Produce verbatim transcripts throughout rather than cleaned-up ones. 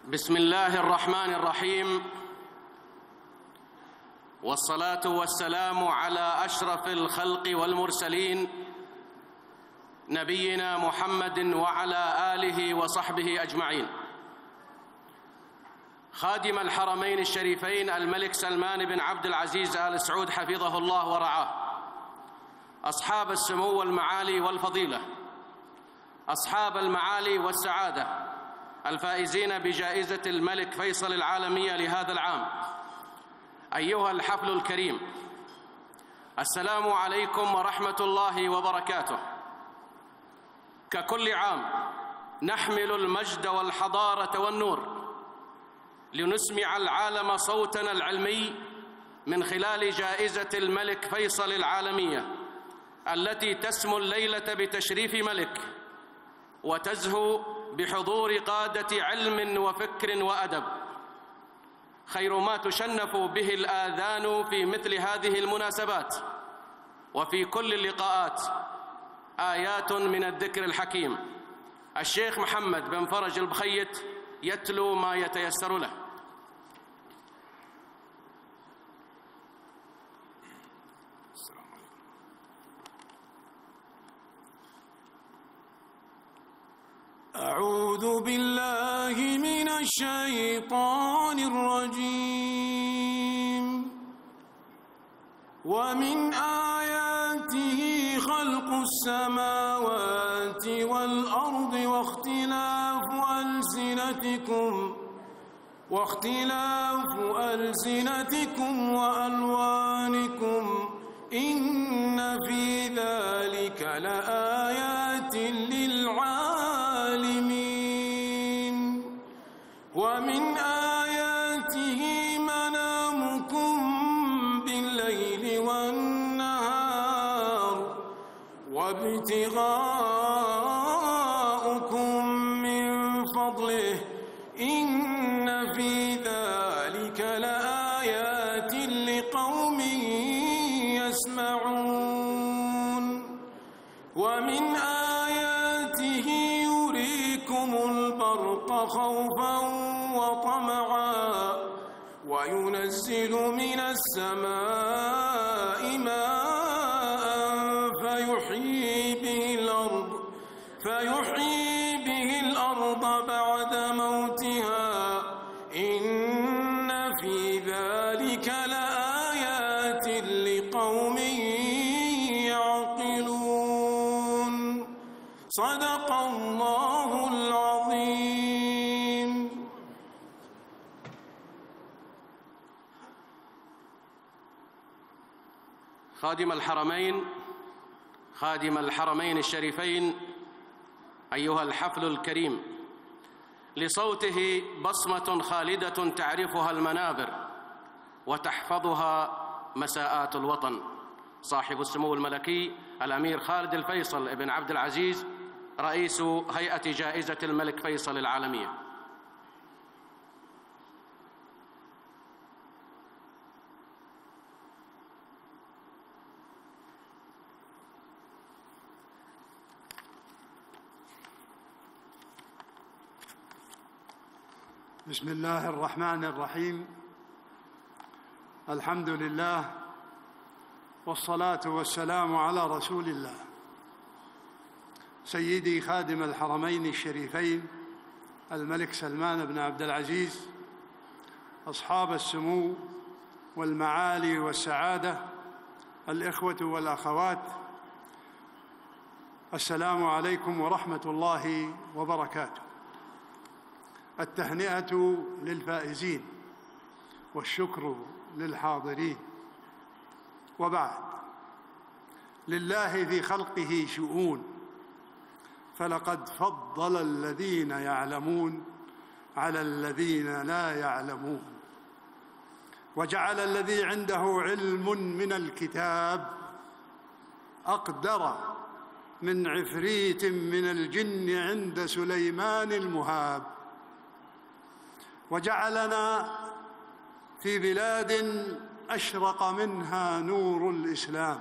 بسم الله الرحمن الرحيم، والصلاة والسلام على أشرف الخلق والمرسلين نبينا محمد وعلى آله وصحبه أجمعين. خادم الحرمين الشريفين الملك سلمان بن عبد العزيز آل سعود حفظه الله ورعاه، أصحاب السمو والمعالي والفضيلة، أصحاب المعالي والسعادة الفائزين بجائزة الملك فيصل العالمية لهذا العام، أيها الحفل الكريم، السلام عليكم ورحمة الله وبركاته. ككل عام نحمل المجد والحضارة والنور لنسمع العالم صوتنا العلمي من خلال جائزة الملك فيصل العالمية التي تسمو الليلة بتشريف ملك وتزهو بحضور قادة علم وفكر وأدب، خير ما تشنف به الآذان في مثل هذه المناسبات وفي كل اللقاءات آيات من الذكر الحكيم. الشيخ محمد بن فرج البخيت يتلو ما يتيسر له. أعوذ بالله من الشيطان الرجيم. ومن آياته خلق السماوات والأرض واختلاف ألسنتكم واختلاف ألسنتكم وألوانكم إن في ذلك لآيات للعالمين. ومن آياته منامكم بالليل والنهار وابتغاؤكم من فضله إن في ذلك لآيات لقوم يسمعون. ومن آياته يريكم البرق خوفا وطمعا وينزل من السماء ماء فيحيي به الأرض فيحيي به الأرض بعد موتها إن في ذلك لآيات لقوم يعقلون. صدق الله العظيم. خادم الحرمين خادم الحرمين الشريفين أيها الحفل الكريم، لصوته بصمة خالدة تعرفها المنابر وتحفظها مساءات الوطن، صاحب السمو الملكي الأمير خالد الفيصل بن عبد العزيز رئيس هيئة جائزة الملك فيصل العالمية. بسم الله الرحمن الرحيم. الحمد لله والصلاة والسلام على رسول الله. سيدي خادم الحرمين الشريفين الملك سلمان بن عبد العزيز، أصحاب السمو والمعالي والسعادة، الإخوة والأخوات، السلام عليكم ورحمة الله وبركاته. التهنئة للفائزين والشكر للحاضرين، وبعد، لله في خلقه شؤون، فلقد فضل الذين يعلمون على الذين لا يعلمون، وجعل الذي عنده علم من الكتاب أقدر من عفريت من الجن عند سليمان المهاب، وجعلنا في بلاد أشرق منها نور الإسلام،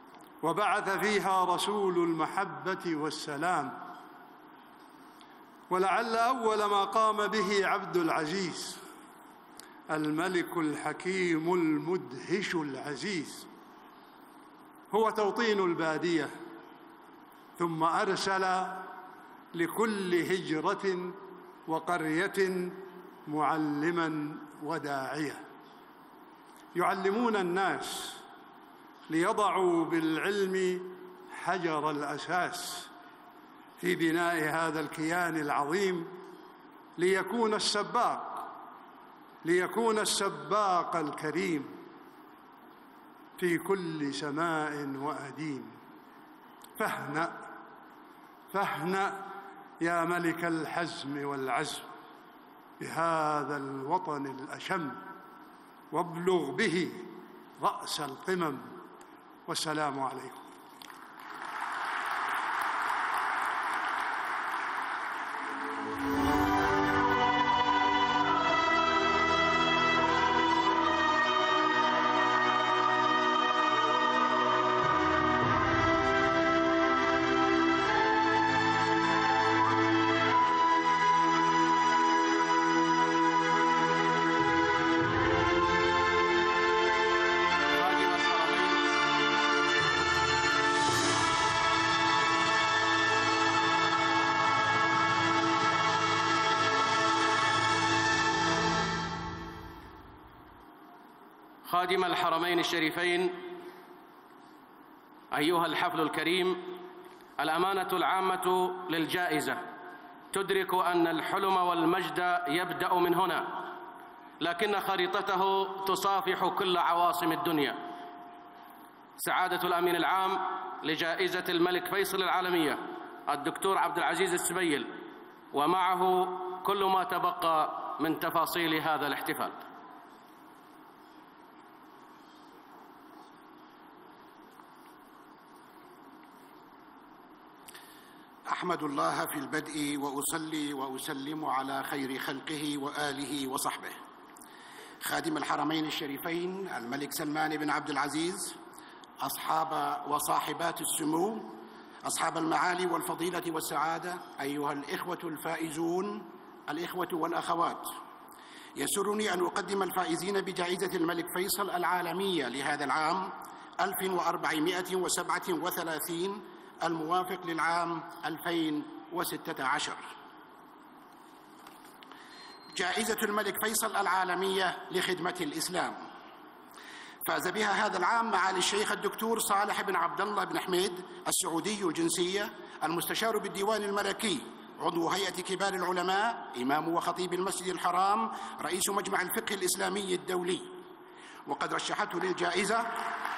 وبعث فيها رسول المحبة والسلام، ولعل أول ما قام به عبد العزيز الملك الحكيم المدهش العزيز هو توطين البادية، ثم أرسل لكل هجرة وقرية معلما وداعية يعلمون الناس ليضعوا بالعلم حجر الأساس في بناء هذا الكيان العظيم، ليكون السباق ليكون السباق الكريم في كل سماء وأديم. فاهنأ فاهنأ يا ملك الحزم والعزم بهذا الوطن الأشم، وابلغ به رأس القمم. والسلام عليكم. خادم الحرمين الشريفين، أيها الحفل الكريم، الأمانة العامة للجائزة تدرك أن الحلم والمجد يبدأ من هنا، لكن خريطته تصافح كل عواصم الدنيا. سعادة الأمين العام لجائزة الملك فيصل العالمية الدكتور عبد العزيز السبيل، ومعه كل ما تبقى من تفاصيل هذا الاحتفال. أحمد الله في البدء وأصلي وأسلم على خير خلقه وآله وصحبه. خادم الحرمين الشريفين الملك سلمان بن عبد العزيز، أصحاب وصاحبات السمو، أصحاب المعالي والفضيلة والسعادة، أيها الإخوة الفائزون، الإخوة والأخوات، يسرني أن أقدم الفائزين بجائزة الملك فيصل العالمية لهذا العام ألف وأربعمائة وسبعة وثلاثين الموافق للعام ألفين وستة عشر. جائزة الملك فيصل العالمية لخدمة الإسلام فاز بها هذا العام معالي الشيخ الدكتور صالح بن عبد الله بن حميد السعودي الجنسية، المستشار بالديوان الملكي، عضو هيئة كبار العلماء، إمام وخطيب المسجد الحرام، رئيس مجمع الفقه الإسلامي الدولي. وقد رشحته للجائزة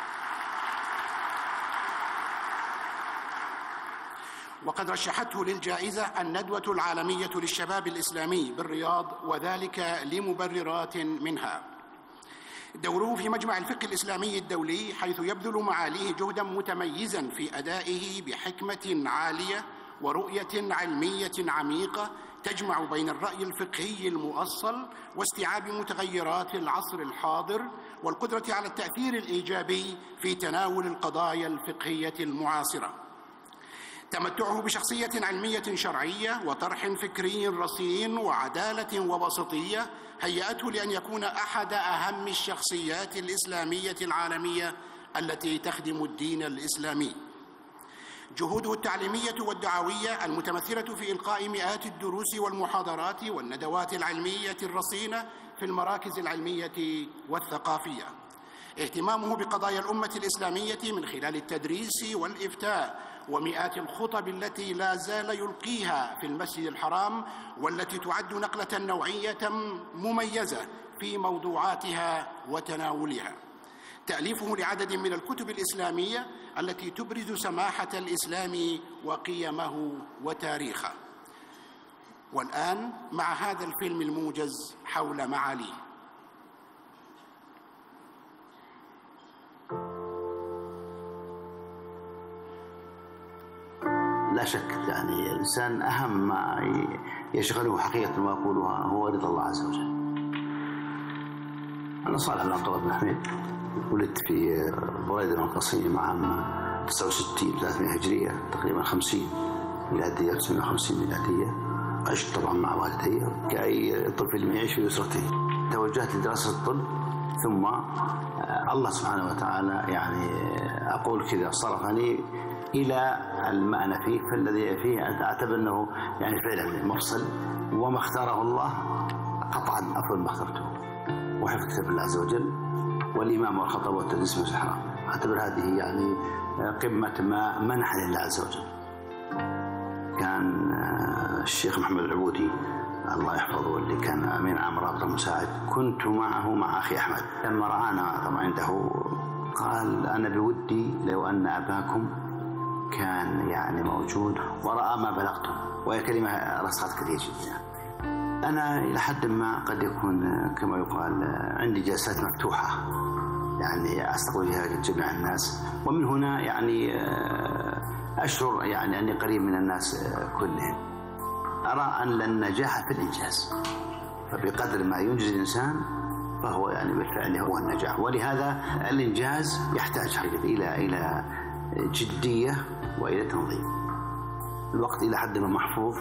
وقد رشحته للجائزة الندوة العالمية للشباب الإسلامي بالرياض، وذلك لمبررات منها: دوره في مجمع الفقه الإسلامي الدولي، حيث يبذل معاليه جهداً متميزاً في أدائه بحكمة عالية ورؤية علمية عميقة تجمع بين الرأي الفقهي المؤصل واستيعاب متغيرات العصر الحاضر والقدرة على التأثير الإيجابي في تناول القضايا الفقهية المعاصرة. تمتعه بشخصية علمية شرعية وطرح فكري رصين وعدالة ووسطية هيأته لأن يكون أحد أهم الشخصيات الإسلامية العالمية التي تخدم الدين الإسلامي. جهوده التعليمية والدعوية المتمثلة في إلقاء مئات الدروس والمحاضرات والندوات العلمية الرصينة في المراكز العلمية والثقافية. اهتمامه بقضايا الأمة الإسلامية من خلال التدريس والإفتاء ومئات الخطب التي لا زال يلقيها في المسجد الحرام، والتي تعد نقلة نوعية مميزة في موضوعاتها وتناولها. تأليفه لعدد من الكتب الإسلامية التي تبرز سماحة الإسلام وقيمه وتاريخه. والآن مع هذا الفيلم الموجز حول معاليه. لا شك يعني الإنسان أهم ما يشغله حقيقة ما أقولها هو رضا الله عز وجل. أنا صالح بن عبد الله بن حميد، ولدت في بريدة القصيم عام تسعة وستين ثلاثمائة هجرية، تقريبا خمسين ميلادية، تسعمائة وخمسين ميلادية. عشت طبعا مع والدي كأي طفل يعيش في أسرته. توجهت لدراسة الطب، ثم الله سبحانه وتعالى يعني أقول كذا صرفني إلى ما أنا فيه، فالذي فيه أعتبر أنه يعني فعلا مفصل، وما اختاره الله قطعا أفضل ما اخترته، وحفظ كتاب الله عز وجل والإمام والخطاب والتدريس من الحرام. أعتبر هذه يعني قمة ما منحني الله عز وجل. كان الشيخ محمد العبودي الله يحفظه واللي كان أمين عام رابطة المساعد، كنت معه مع أخي أحمد، لما رآنا طبعا عنده قال أنا بودي لو أن أباكم كان يعني موجود ورأى ما بلغته، وهي كلمة رسخت كثير جدا. أنا إلى حد ما قد يكون كما يقال عندي جلسات مفتوحة، يعني أستقبل فيها جميع الناس، ومن هنا يعني أشعر يعني أني قريب من الناس كلهم. أرى أن النجاح في الإنجاز، فبقدر ما ينجز الإنسان فهو يعني بالفعل هو النجاح، ولهذا الإنجاز يحتاج إلى إلى جدية وإلى تنظيم. الوقت إلى حد ما محفوظ،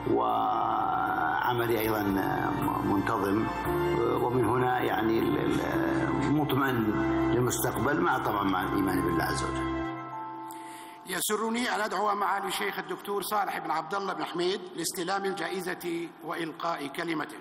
وعملي أيضا منتظم، ومن هنا يعني مطمئن للمستقبل، مع طبعا مع الإيمان بالله عز وجل. يسرني أن أدعو معالي الشيخ الدكتور صالح بن عبد الله بن حميد لاستلام الجائزة وإلقاء كلمته.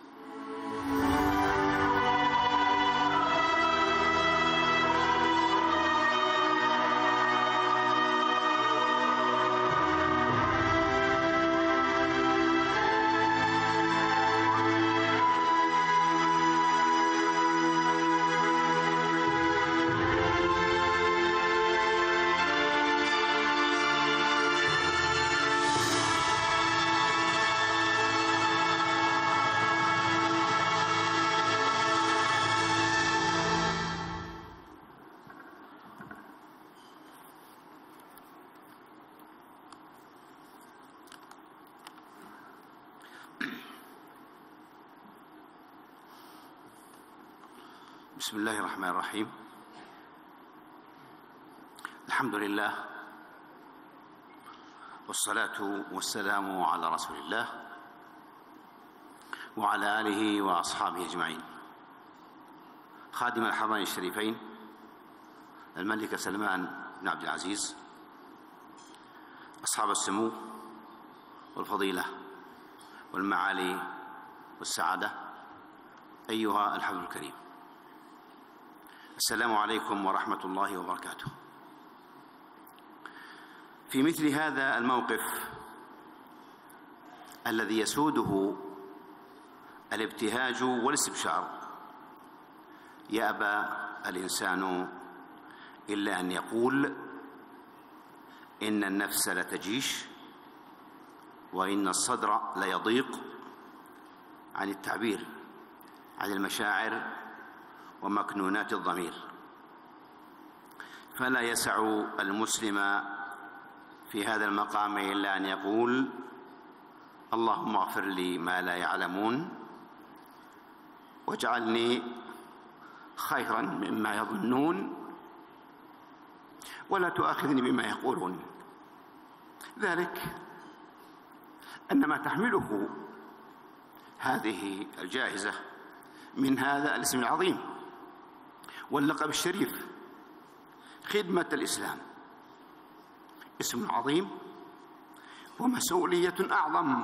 بسم الله الرحمن الرحيم. الحمد لله والصلاة والسلام على رسول الله وعلى آله وأصحابه أجمعين. خادم الحرمين الشريفين الملك سلمان بن عبد العزيز، أصحاب السمو والفضيلة والمعالي والسعادة، أيها الحفل الكريم، السلام عليكم ورحمة الله وبركاته. في مثل هذا الموقف الذي يسوده الابتهاج والاستبشار، يأبى الإنسان إلا أن يقول إن النفس لتجيش وإن الصدر ليضيق عن التعبير عن المشاعر ومكنونات الضمير، فلا يسع المسلم في هذا المقام إلا أن يقول اللهم اغفر لي ما لا يعلمون واجعلني خيرا مما يظنون ولا تؤاخذني بما يقولون. ذلك أن ما تحمله هذه الجائزة من هذا الاسم العظيم واللقب الشريف خدمة الإسلام، اسم عظيم ومسؤولية أعظم.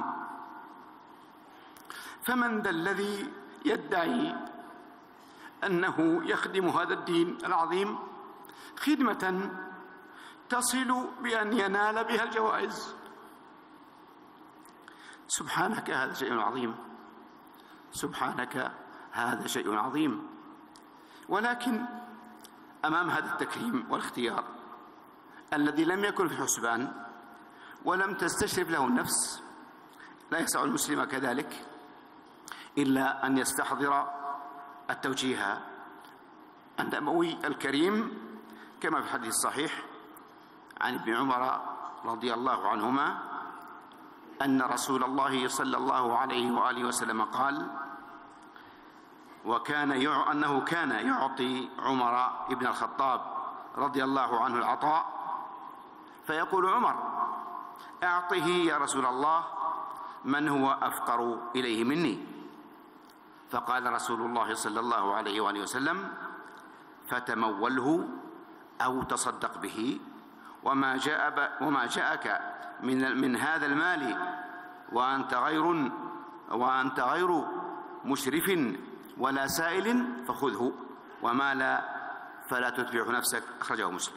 فمن ذا الذي يدعي أنه يخدم هذا الدين العظيم خدمة تصل بأن ينال بها الجوائز؟ سبحانك هذا شيء عظيم، سبحانك هذا شيء عظيم. ولكن أمام هذا التكريم والاختيار الذي لم يكن في الحسبان ولم تستشرف له النفس، لا يسع المسلم كذلك إلا أن يستحضر التوجيه النبوي الكريم كما في الحديث الصحيح عن ابن عمر رضي الله عنهما أن رسول الله صلى الله عليه وآله وسلم قال: وكان يع... أنه كان يعطي عمر ابن الخطاب رضي الله عنه العطاء، فيقول عمر: أعطه يا رسول الله، من هو أفقر إليه مني؟ فقال رسول الله صلى الله عليه وآله وسلم: فتموله أو تصدق به، وما جاء وما جاءك من من هذا المال وأنت غير وأنت غير مشرف ولا سائل فخذه، وما لا فلا تتبع نفسك. أخرجه مسلم.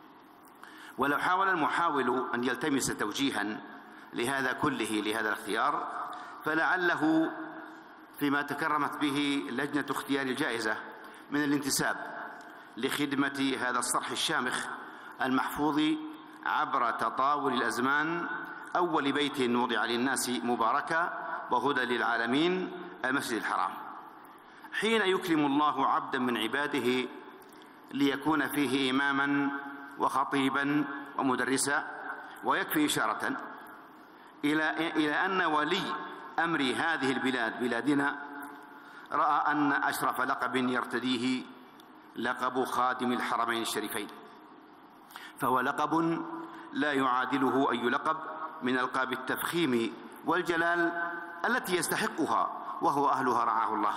ولو حاول المحاول أن يلتمس توجيها لهذا كله لهذا الاختيار، فلعله فيما تكرمت به لجنة اختيار الجائزة من الانتساب لخدمة هذا الصرح الشامخ المحفوظ عبر تطاول الأزمان، أول بيت وضع للناس مباركا وهدى للعالمين، المسجد الحرام. حين يكرم الله عبدا من عباده ليكون فيه إماما وخطيبا ومدرسا، ويكفي إشارة إلى إلى أن ولي أمر هذه البلاد بلادنا رأى أن أشرف لقب يرتديه لقب خادم الحرمين الشريفين، فهو لقب لا يعادله أي لقب من ألقاب التفخيم والجلال التي يستحقها وهو أهلها رعاه الله.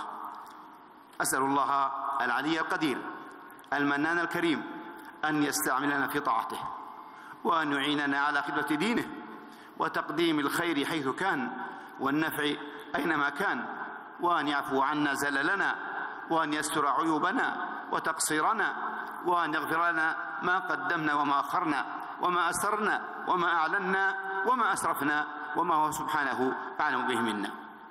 أسأل الله العلي القدير المنان الكريم أن يستعملنا في طاعته، وأن يعيننا على خدمة دينه وتقديم الخير حيث كان والنفع أينما كان، وأن يعفو عنا زللنا، وأن يستر عيوبنا وتقصيرنا، وأن يغفر لنا ما قدمنا وما أخرنا وما أسررنا وما أعلنا وما أسرفنا وما هو سبحانه أعلم به منا.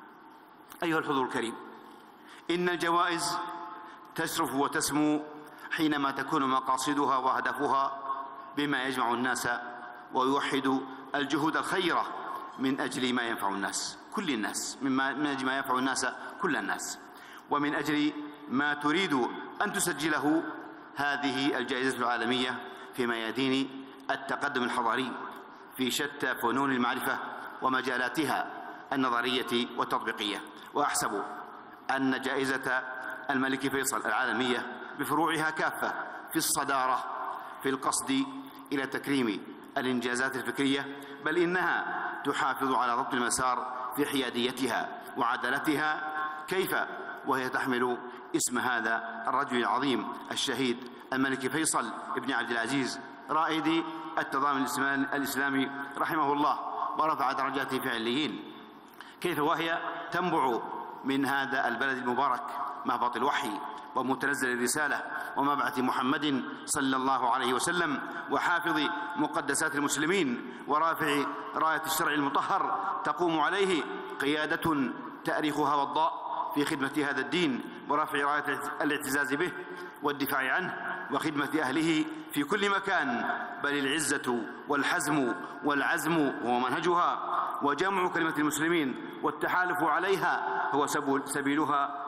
أيها الحضور الكريم، إن الجوائز تشرف وتسمو حينما تكون مقاصدها وهدفها بما يجمع الناس ويوحد الجهود الخيرة من أجل ما ينفع الناس كل الناس مما من أجل ما ينفع الناس كل الناس، ومن أجل ما تريد أن تسجله هذه الجائزة العالمية في ميادين التقدم الحضاري في شتى فنون المعرفة ومجالاتها النظرية والتطبيقية. وأحسب أن جائزة الملك فيصل العالمية بفروعها كافة في الصدارة في القصد إلى تكريم الإنجازات الفكرية، بل إنها تحافظ على ضبط المسار في حياديتها وعدالتها، كيف وهي تحمل اسم هذا الرجل العظيم الشهيد الملك فيصل بن عبد العزيز رائد التضامن الإسلامي رحمه الله ورفع درجاته في عليين، كيف وهي تنبع من هذا البلد المبارك مهبط الوحي ومتنزل الرسالة ومبعث محمد صلى الله عليه وسلم وحافظ مقدسات المسلمين ورافع راية الشرع المطهر تقوم عليه قيادة تأريخها وضاء في خدمة هذا الدين ورفع راية الاعتزاز به والدفاع عنه وخدمة أهله في كل مكان، بل العزة والحزم والعزم هو منهجها، وجمع كلمة المسلمين والتحالف عليها هو سبيلها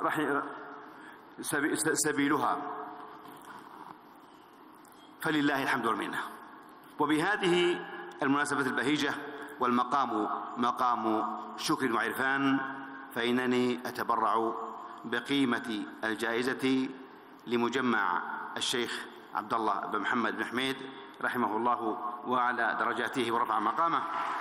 سبيلها فلله الحمد والمنة. وبهذه المناسبة البهيجة والمقام مقام شكر وعرفان، فإنني أتبرع بقيمة الجائزة لمجمع الشيخ عبد الله بن محمد بن حميد رحمه الله وعلى درجاته ورفع مقامه.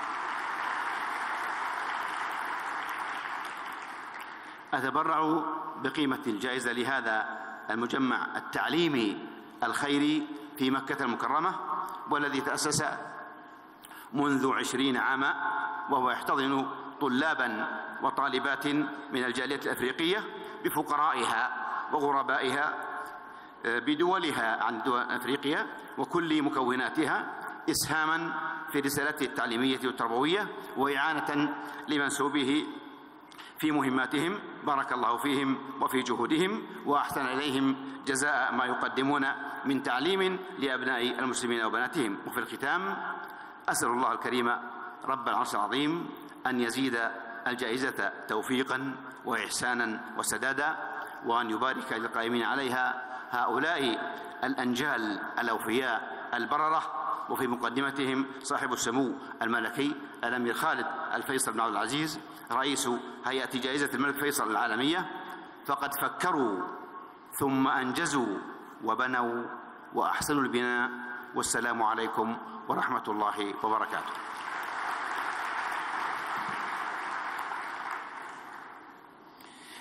أتبرع بقيمة الجائزة لهذا المجمع التعليمي الخيري في مكة المكرمة، والذي تأسس منذ عشرين عاما، وهو يحتضن طلابا وطالبات من الجالية الأفريقية بفقرائها وغربائها بدولها عن دول أفريقيا وكل مكوناتها، إسهاما في رسالته التعليمية والتربوية وإعانة لمنسوبه في مهماتهم. بارك الله فيهم وفي جهودهم وأحسن إليهم جزاء ما يقدمون من تعليم لأبناء المسلمين وبناتهم. وفي الختام أسأل الله الكريم رب العرش العظيم أن يزيد الجائزة توفيقا وإحسانا وسدادا، وأن يبارك للقائمين عليها هؤلاء الأنجال الأوفياء البررة، وفي مقدمتهم صاحب السمو الملكي الأمير خالد الفيصل بن عبد العزيز رئيس هيئة جائزة الملك فيصل العالمية، فقد فكروا ثم أنجزوا وبنوا وأحسنوا البناء. والسلام عليكم ورحمة الله وبركاته.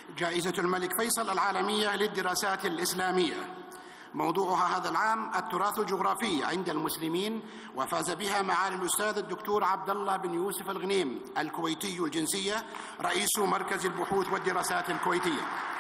جائزة الملك فيصل العالمية للدراسات الإسلامية، موضوعها هذا العام التراث الجغرافي عند المسلمين، وفاز بها معالي الأستاذ الدكتور عبد الله بن يوسف الغنيم الكويتي الجنسية رئيس مركز البحوث والدراسات الكويتية.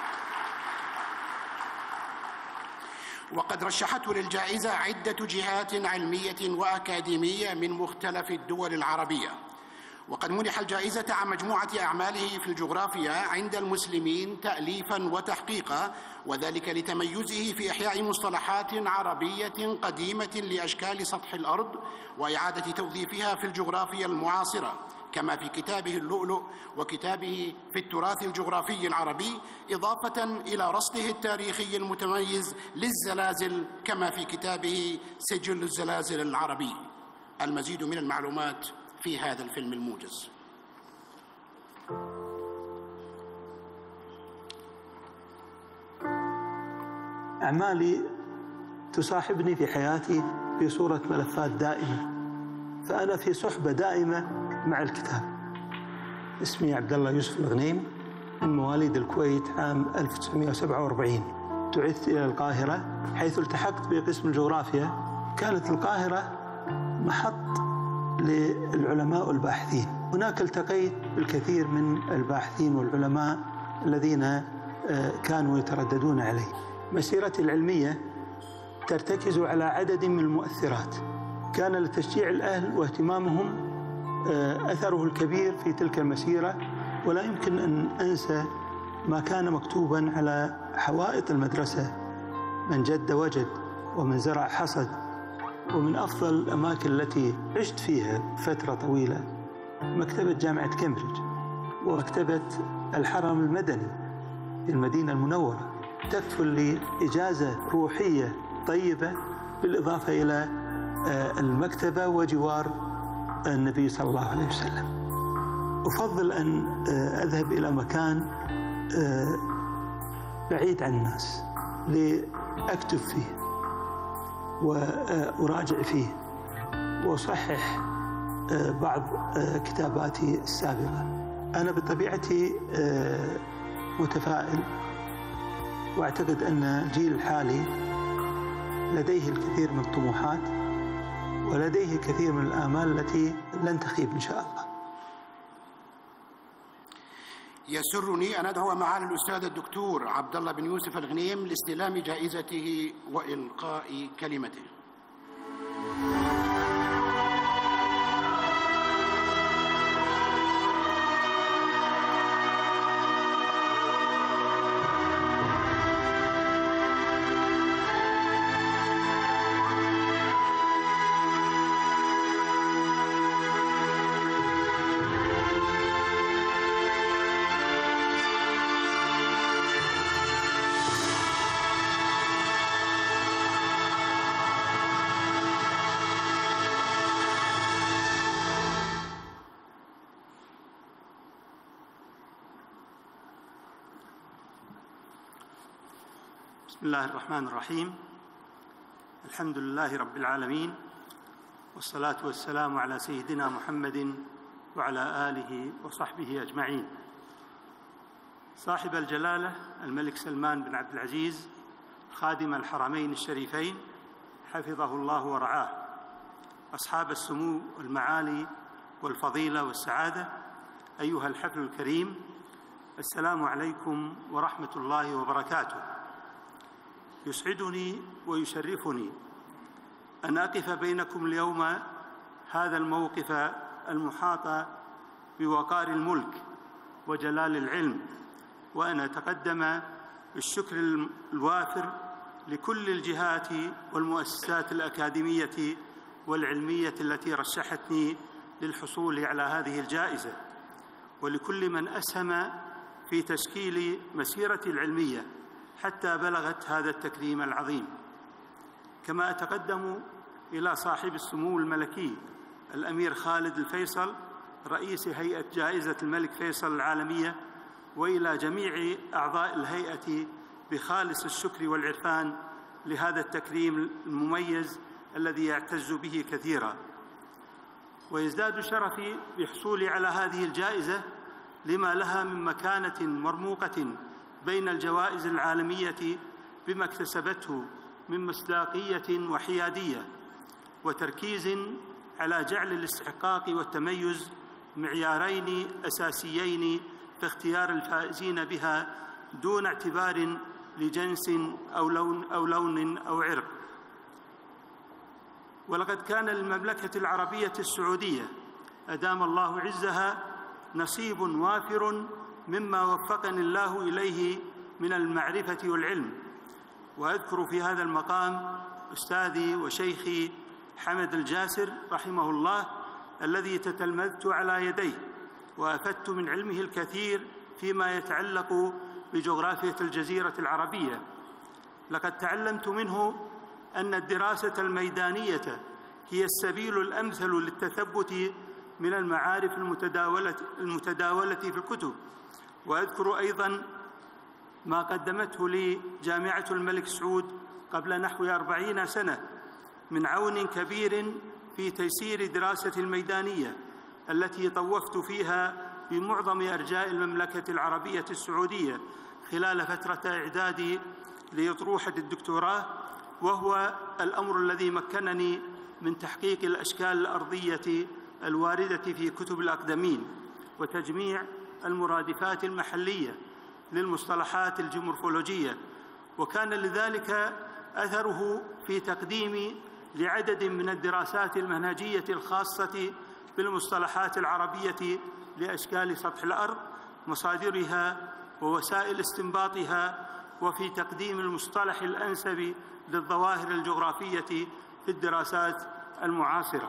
وقد رشحته للجائزة عدة جهات علمية وأكاديمية من مختلف الدول العربية. وقد منح الجائزة عن مجموعة أعماله في الجغرافيا عند المسلمين تأليفاً وتحقيقاً، وذلك لتميزه في إحياء مصطلحات عربية قديمة لأشكال سطح الأرض وإعادة توظيفها في الجغرافيا المعاصرة، كما في كتابه اللؤلؤ وكتابه في التراث الجغرافي العربي، إضافة إلى رصده التاريخي المتميز للزلازل، كما في كتابه سجل الزلازل العربي. المزيد من المعلومات في هذا الفيلم الموجز. أعمالي تصاحبني في حياتي في صورة ملفات دائمة، فأنا في صحبة دائمة مع الكتاب. اسمي عبد الله يوسف الغنيم، من مواليد الكويت عام ألف وتسعمائة وسبعة وأربعين. بعثت إلى القاهرة حيث التحقت بقسم الجغرافيا. كانت القاهرة محط للعلماء والباحثين. هناك التقيت بالكثير من الباحثين والعلماء الذين كانوا يترددون علي. مسيرتي العلمية ترتكز على عدد من المؤثرات. كان لتشجيع الأهل واهتمامهم أثره الكبير في تلك المسيرة، ولا يمكن أن أنسى ما كان مكتوبا على حوائط المدرسة: من جد وجد، ومن زرع حصد. ومن أفضل الأماكن التي عشت فيها فترة طويلة مكتبة جامعة كامبريدج ومكتبة الحرم المدني في المدينة المنورة، تكفل لإجازة روحية طيبة، بالإضافة إلى المكتبة وجوار النبي صلى الله عليه وسلم. أفضل أن أذهب إلى مكان بعيد عن الناس لأكتب فيه وأراجع فيه وأصحح بعض كتاباتي السابقة. أنا بطبيعتي متفائل، وأعتقد أن الجيل الحالي لديه الكثير من الطموحات ولديه الكثير من الآمال التي لن تخيب إن شاء الله. يسرني أن أدعو معالي الأستاذ الدكتور عبد الله بن يوسف الغنيم لاستلام جائزته وإلقاء كلمته. بسم الله الرحمن الرحيم. الحمد لله رب العالمين، والصلاة والسلام على سيدنا محمد وعلى آله وصحبه أجمعين. صاحب الجلالة الملك سلمان بن عبد العزيز خادم الحرمين الشريفين حفظه الله ورعاه، أصحاب السمو والمعالي والفضيلة والسعادة، أيها الحفل الكريم، السلام عليكم ورحمة الله وبركاته. يسعدني ويشرفني أن أقف بينكم اليوم هذا الموقف المحاط بوقار الملك وجلال العلم، وأن أتقدم بالشكر الوافر لكل الجهات والمؤسسات الأكاديمية والعلمية التي رشحتني للحصول على هذه الجائزة، ولكل من أسهم في تشكيل مسيرتي العلمية حتى بلغت هذا التكريم العظيم. كما أتقدم إلى صاحب السمو الملكي الأمير خالد الفيصل رئيس هيئة جائزة الملك فيصل العالمية، وإلى جميع أعضاء الهيئة بخالص الشكر والعرفان لهذا التكريم المميز الذي يعتز به كثيرا. ويزداد شرفي بحصولي على هذه الجائزة لما لها من مكانة مرموقة بين الجوائز العالمية بما اكتسبته من مصداقية وحيادية وتركيز على جعل الاستحقاق والتميز معيارين أساسيين في اختيار الفائزين بها دون اعتبار لجنس أو لون أو لون أو عرق. ولقد كان للمملكة العربية السعودية أدام الله عزها نصيب وافر مما وفقني الله إليه من المعرفة والعلم. وأذكر في هذا المقام أستاذي وشيخي حمد الجاسر رحمه الله الذي تتلمذت على يديه وأفدت من علمه الكثير فيما يتعلق بجغرافية الجزيرة العربية. لقد تعلمت منه أن الدراسة الميدانية هي السبيل الأمثل للتثبت من المعارف المتداولة, المتداولة في الكتب. وأذكر أيضاً ما قدمته لي جامعة الملك سعود قبل نحو أربعين سنة من عون كبير في تيسير دراسة الميدانية التي طوفت فيها بمعظم أرجاء المملكة العربية السعودية خلال فترة إعدادي لأطروحة الدكتوراه، وهو الأمر الذي مكنني من تحقيق الأشكال الأرضية الواردة في كتب الأقدمين وتجميع المرادفات المحلية للمصطلحات الجيومورفولوجية. وكان لذلك أثره في تقديمي لعدد من الدراسات المنهجية الخاصة بالمصطلحات العربية لأشكال سطح الأرض، مصادرها ووسائل استنباطها، وفي تقديم المصطلح الأنسب للظواهر الجغرافية في الدراسات المعاصرة.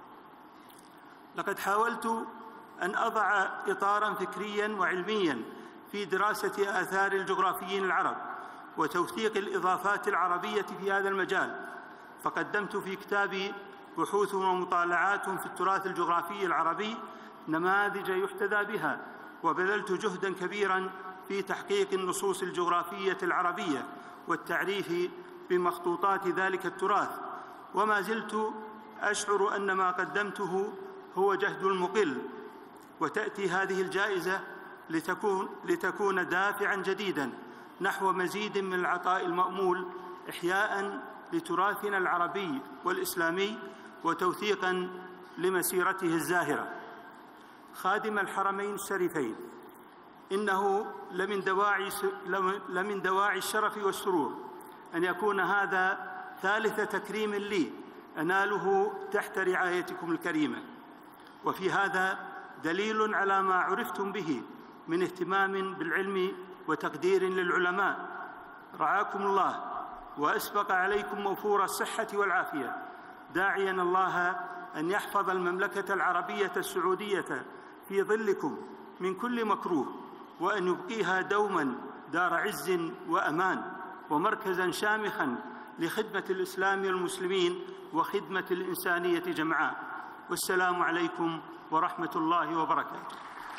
لقد حاولت أن أضع إطاراً فكرياً وعلمياً في دراسة آثار الجغرافيين العرب وتوثيق الإضافات العربية في هذا المجال، فقدمت في كتابي بحوث ومطالعات في التراث الجغرافي العربي نماذج يحتذى بها، وبذلت جهداً كبيراً في تحقيق النصوص الجغرافية العربية والتعريف بمخطوطات ذلك التراث. وما زلت أشعر أن ما قدمته هو جهد المقل، وتأتي هذه الجائزة لتكون, لتكون دافعاً جديداً نحو مزيد من العطاء المأمول إحياءً لتراثنا العربي والإسلامي وتوثيقاً لمسيرته الزاهرة. خادم الحرمين الشريفين، إنه لمن دواعي, لمن دواعي الشرف والسرور أن يكون هذا ثالث تكريم لي أناله تحت رعايتكم الكريمة، وفي هذا دليل على ما عرفتم به من اهتمام بالعلم وتقدير للعلماء. رعاكم الله وأسبق عليكم موفور الصحة والعافية، داعياً الله أن يحفظ المملكة العربية السعودية في ظلكم من كل مكروه، وأن يبقيها دوماً دار عز وأمان ومركزاً شامخاً لخدمة الإسلام والمسلمين وخدمة الإنسانية جمعاء. والسلام عليكم ورحمة الله وبركاته.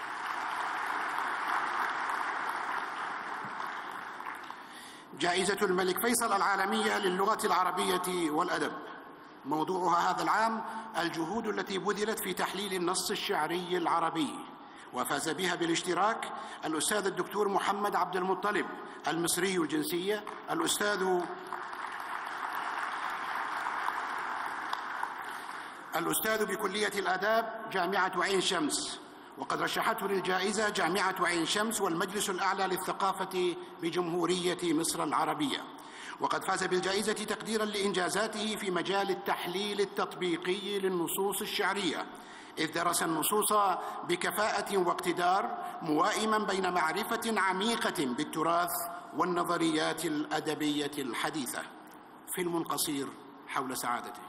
جائزة الملك فيصل العالمية للغة العربية والأدب، موضوعها هذا العام الجهود التي بذلت في تحليل النص الشعري العربي، وفاز بها بالاشتراك الأستاذ الدكتور محمد عبد المطلب المصري الجنسية، الأستاذ الأستاذ بكلية الآداب جامعة عين شمس، وقد رشحته للجائزة جامعة عين شمس والمجلس الأعلى للثقافة بجمهورية مصر العربية. وقد فاز بالجائزة تقديراً لإنجازاته في مجال التحليل التطبيقي للنصوص الشعرية، إذ درس النصوص بكفاءة واقتدار موائماً بين معرفة عميقة بالتراث والنظريات الأدبية الحديثة. فيلم قصير حول سعادته.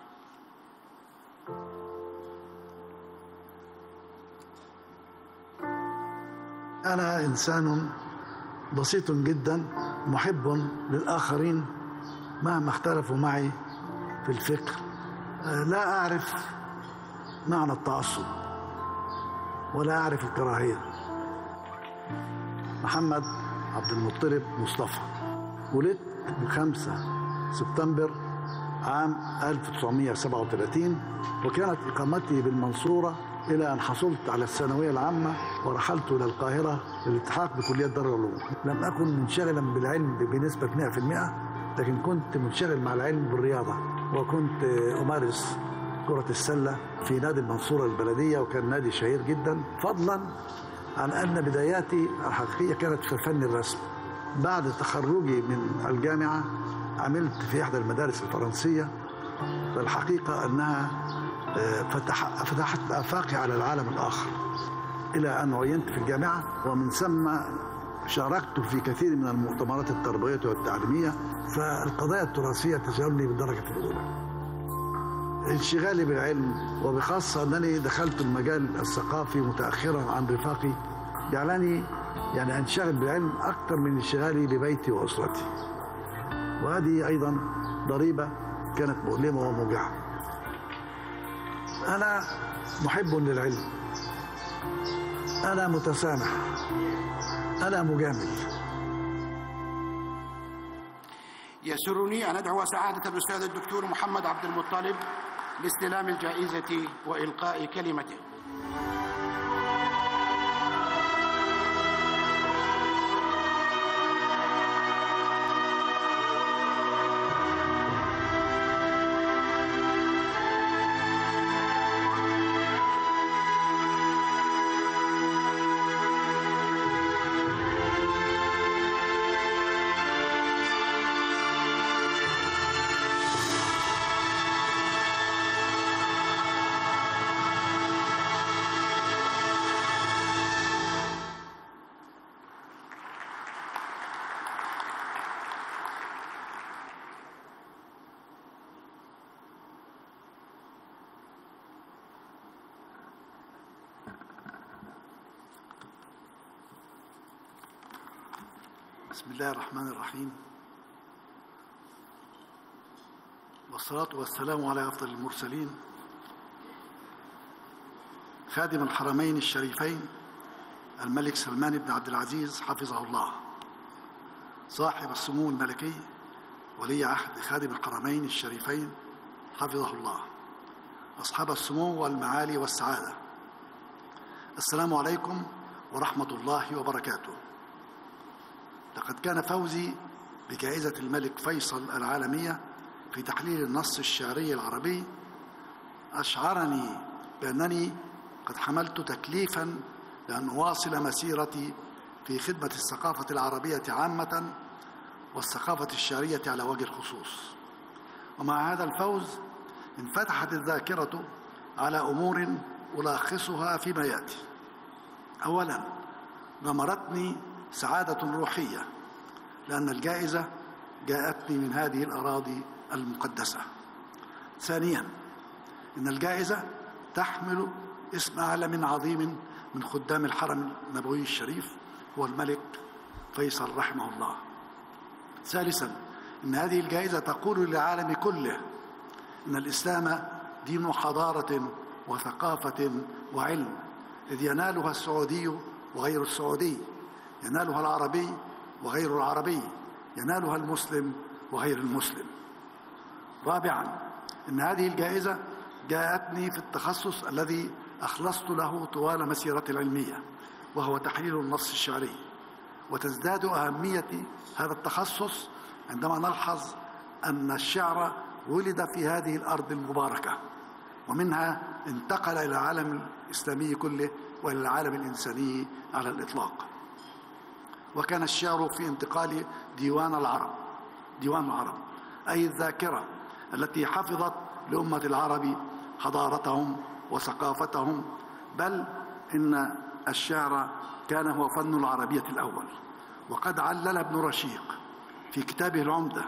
أنا إنسان بسيط جدا محب للآخرين مهما اختلفوا معي في الفكر. لا أعرف معنى التعصب ولا أعرف الكراهية. محمد عبد المطلب مصطفى، ولدت بخمسة سبتمبر عام ألف وتسعمائة وسبعة وثلاثين، وكانت إقامتي بالمنصورة إلى أن حصلت على الثانوية العامة ورحلت إلى القاهرة للالتحاق بكلية دار العلوم. لم أكن منشغلا بالعلم بنسبة مئة في المئة، لكن كنت منشغل مع العلم بالرياضة، وكنت أمارس كرة السلة في نادي المنصورة البلدية، وكان نادي شهير جدا، فضلا عن أن بداياتي الحقيقية كانت في فن الرسم. بعد تخرجي من الجامعة عملت في إحدى المدارس الفرنسية، فالحقيقة أنها فتح فتحت آفاقي على العالم الآخر، إلى أن عينت في الجامعة، ومن ثم شاركت في كثير من المؤتمرات التربوية والتعليمية. فالقضايا التراثية تشغلني بالدرجة الأولى. انشغالي بالعلم، وبخاصة أنني دخلت المجال الثقافي متأخرا عن رفاقي، جعلني يعني أنشغل بالعلم أكثر من انشغالي ببيتي وأسرتي، وهذه أيضا ضريبة كانت مؤلمة وموجعة. أنا محب للعلم، أنا متسامح، أنا مجامل. يسرني أن أدعو سعادة الأستاذ الدكتور محمد عبد المطلب لاستلام الجائزة وإلقاء كلمته. بسم الله الرحمن الرحيم، والصلاة والسلام على أفضل المرسلين، خادم الحرمين الشريفين الملك سلمان بن عبد العزيز حفظه الله، صاحب السمو الملكي ولي عهد خادم الحرمين الشريفين حفظه الله، أصحاب السمو والمعالي والسعادة، السلام عليكم ورحمة الله وبركاته. لقد كان فوزي بجائزة الملك فيصل العالمية في تحليل النص الشعري العربي أشعرني بأنني قد حملت تكليفاً لأن أواصل مسيرتي في خدمة الثقافة العربية عامة والثقافة الشعرية على وجه الخصوص. ومع هذا الفوز انفتحت الذاكرة على أمور ألخصها فيما يأتي. أولاً، غمرتني سعادة روحية لأن الجائزة جاءتني من هذه الأراضي المقدسة. ثانياً، إن الجائزة تحمل اسم عالم عظيم من خدام الحرم النبوي الشريف هو الملك فيصل رحمه الله. ثالثاً، إن هذه الجائزة تقول للعالم كله إن الإسلام دين حضارة وثقافة وعلم، إذ ينالها السعودي وغير السعودي، ينالها العربي وغير العربي، ينالها المسلم وغير المسلم. رابعاً، إن هذه الجائزة جاءتني في التخصص الذي أخلصت له طوال مسيرتي العلمية، وهو تحليل النص الشعري، وتزداد أهمية هذا التخصص عندما نلحظ أن الشعر ولد في هذه الأرض المباركة، ومنها انتقل إلى العالم الإسلامي كله وإلى العالم الإنساني على الإطلاق. وكان الشعر في انتقال ديوان العرب ديوان العرب أي الذاكرة التي حفظت لأمة العرب حضارتهم وثقافتهم، بل إن الشعر كان هو فن العربية الأول. وقد علل ابن رشيق في كتابه العمدة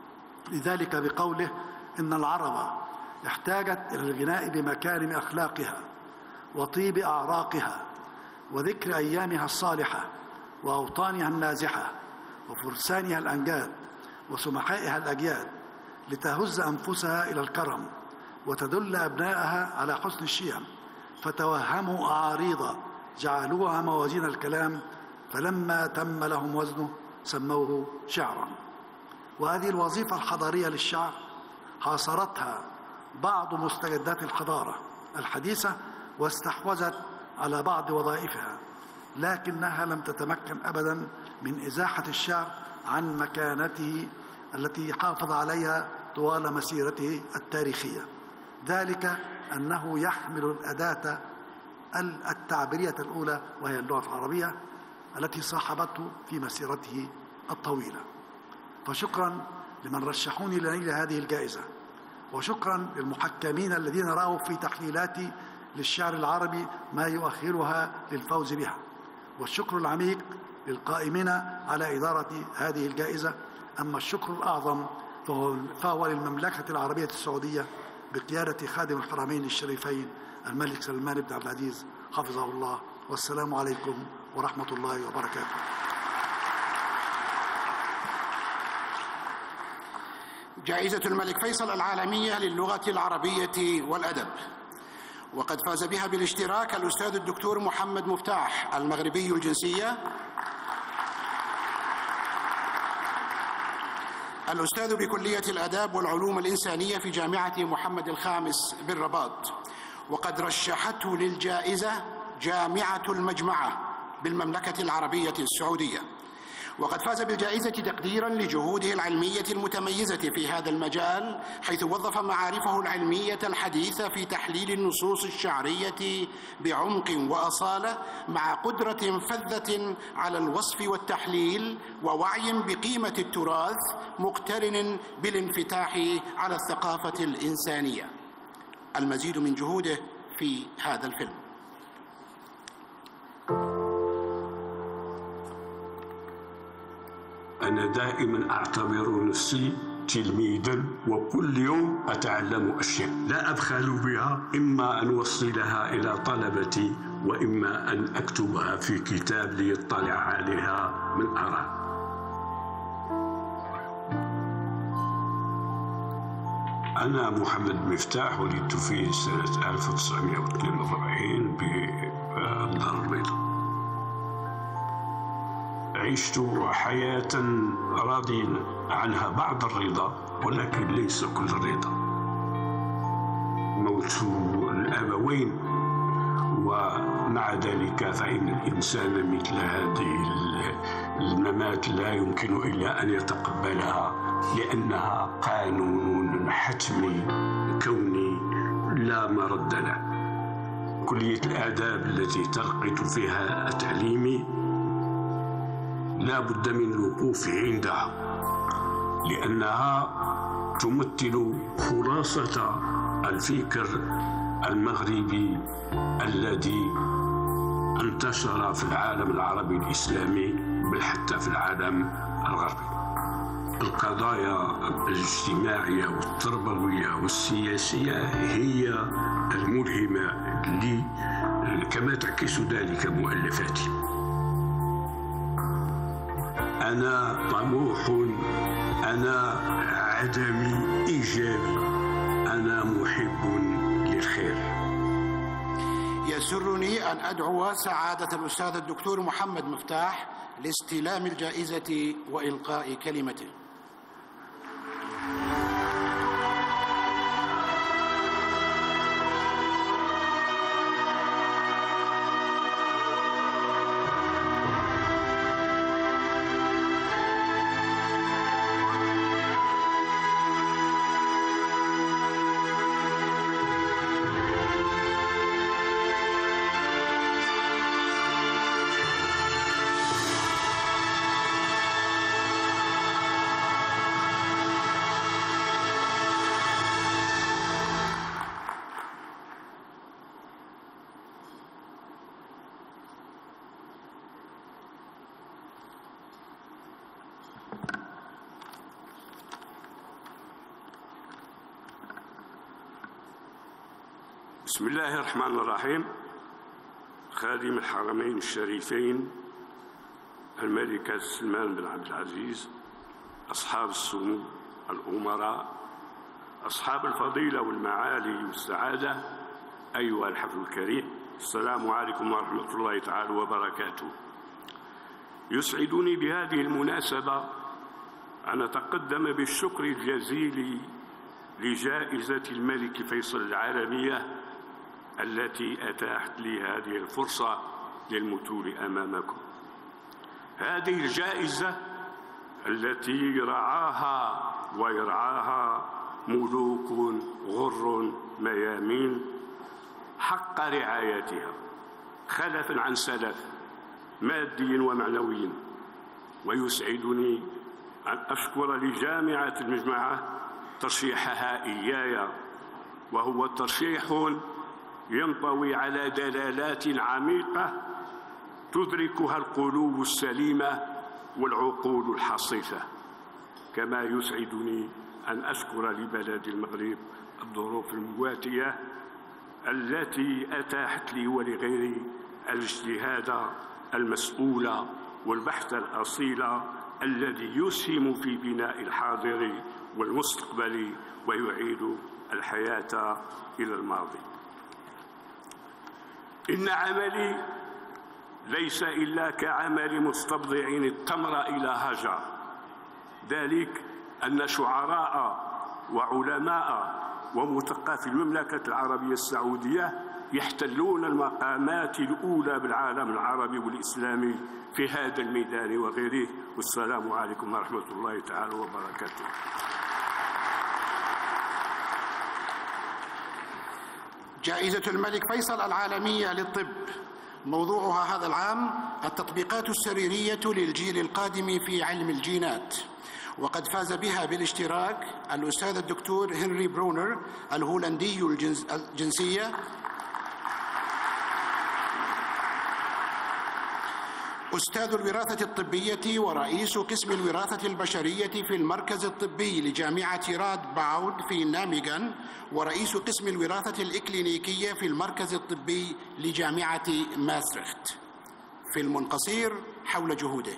لذلك بقوله إن العرب احتاجت إلى الغناء بمكارم أخلاقها وطيب أعراقها وذكر أيامها الصالحة وأوطانها النازحة وفرسانها الأنجاد وسمحائها الأجياد، لتهز أنفسها إلى الكرم وتدل أبنائها على حسن الشيم، فتوهموا أعاريض جعلوها موازين الكلام، فلما تم لهم وزنه سموه شعرا. وهذه الوظيفة الحضارية للشعر حاصرتها بعض مستجدات الحضارة الحديثة واستحوذت على بعض وظائفها، لكنها لم تتمكن أبدا من إزاحة الشعب عن مكانته التي حافظ عليها طوال مسيرته التاريخية. ذلك أنه يحمل الأداة التعبيرية الأولى وهي اللغة العربية التي صاحبته في مسيرته الطويلة. فشكرا لمن رشحوني لنيل هذه الجائزة، وشكرا للمحكمين الذين رأوا في تحليلاتي للشعر العربي ما يؤخرها للفوز بها، والشكر العميق للقائمين على إدارة هذه الجائزة. أما الشكر الأعظم فهو, فهو للمملكة العربية السعودية بقيادة خادم الحرمين الشريفين الملك سلمان بن عبد العزيز حفظه الله. والسلام عليكم ورحمة الله وبركاته. جائزة الملك فيصل العالمية للغة العربية والأدب، وقد فاز بها بالاشتراك الأستاذ الدكتور محمد مفتاح المغربي الجنسية، الأستاذ بكلية الآداب والعلوم الإنسانية في جامعة محمد الخامس بالرباط، وقد رشحته للجائزة جامعة المجمعة بالمملكة العربية السعودية، وقد فاز بالجائزة تقديراً لجهوده العلمية المتميزة في هذا المجال، حيث وظف معارفه العلمية الحديثة في تحليل النصوص الشعرية بعمق وأصالة، مع قدرة فذة على الوصف والتحليل، ووعي بقيمة التراث مقترن بالانفتاح على الثقافة الإنسانية. المزيد من جهوده في هذا الفيلم. أنا دائما أعتبر نفسي تلميذا، وكل يوم أتعلم أشياء لا أبخل بها، إما أن أوصلها إلى طلبتي وإما أن أكتبها في كتاب ليطلع عليها من أراه. أنا محمد مفتاح، ولدت في سنة ألف وتسعمائة واثنين وأربعين بالدار البيضاء. عشت حياة راضي عنها بعض الرضا، ولكن ليس كل الرضا. موت الأبوين، ومع ذلك فإن الإنسان مثل هذه الممات لا يمكن إلا أن يتقبلها، لأنها قانون حتمي كوني لا مرد له. كلية الآداب التي تلقيت فيها تعليمي لا بد من الوقوف عندها، لأنها تمثل خلاصة الفكر المغربي الذي انتشر في العالم العربي الإسلامي، بل حتى في العالم الغربي. القضايا الاجتماعية والتربوية والسياسية هي الملهمة لي، كما تعكس ذلك مؤلفاتي. أنا طموح، أنا عدمي إيجابي، أنا محب للخير. يسرني أن أدعو سعادة الأستاذ الدكتور محمد مفتاح لاستلام الجائزة وإلقاء كلمته. بسم الله الرحمن الرحيم. خادم الحرمين الشريفين الملك سلمان بن عبد العزيز، أصحاب السمو الأمراء، أصحاب الفضيلة والمعالي والسعادة، أيها الحفل الكريم، السلام عليكم ورحمة الله تعالى وبركاته. يسعدني بهذه المناسبة أن أتقدم بالشكر الجزيل لجائزة الملك فيصل العالمية التي أتاحت لي هذه الفرصة للمثول أمامكم. هذه الجائزة التي رعاها ويرعاها ملوك غر ميامين حق رعايتها خلفا عن سلف مادي ومعنوي، ويسعدني أن أشكر لجامعة المجمعة ترشيحها إياي، وهو ترشيح ينطوي على دلالات عميقة تدركها القلوب السليمة والعقول الحصيفة. كما يسعدني أن أشكر لبلد المغرب الظروف المواتية التي أتاحت لي ولغيري الاجتهاد المسؤول والبحث الأصيل الذي يسهم في بناء الحاضر والمستقبل ويعيد الحياة إلى الماضي. إن عملي ليس إلا كعمل مستبضع التمر إلى هجر، ذلك أن شعراء وعلماء ومثقفي المملكة العربية السعودية يحتلون المقامات الأولى بالعالم العربي والإسلامي في هذا الميدان وغيره. والسلام عليكم ورحمة الله تعالى وبركاته. جائزة الملك فيصل العالمية للطب، موضوعها هذا العام التطبيقات السريرية للجيل القادم في علم الجينات، وقد فاز بها بالاشتراك الأستاذ الدكتور هنري برونر الهولندي الجنسية، أستاذ الوراثة الطبية ورئيس قسم الوراثة البشرية في المركز الطبي لجامعة راد باود في ناميغان، ورئيس قسم الوراثة الإكلينيكية في المركز الطبي لجامعة ماستريخت. فيلم قصير حول جهوده.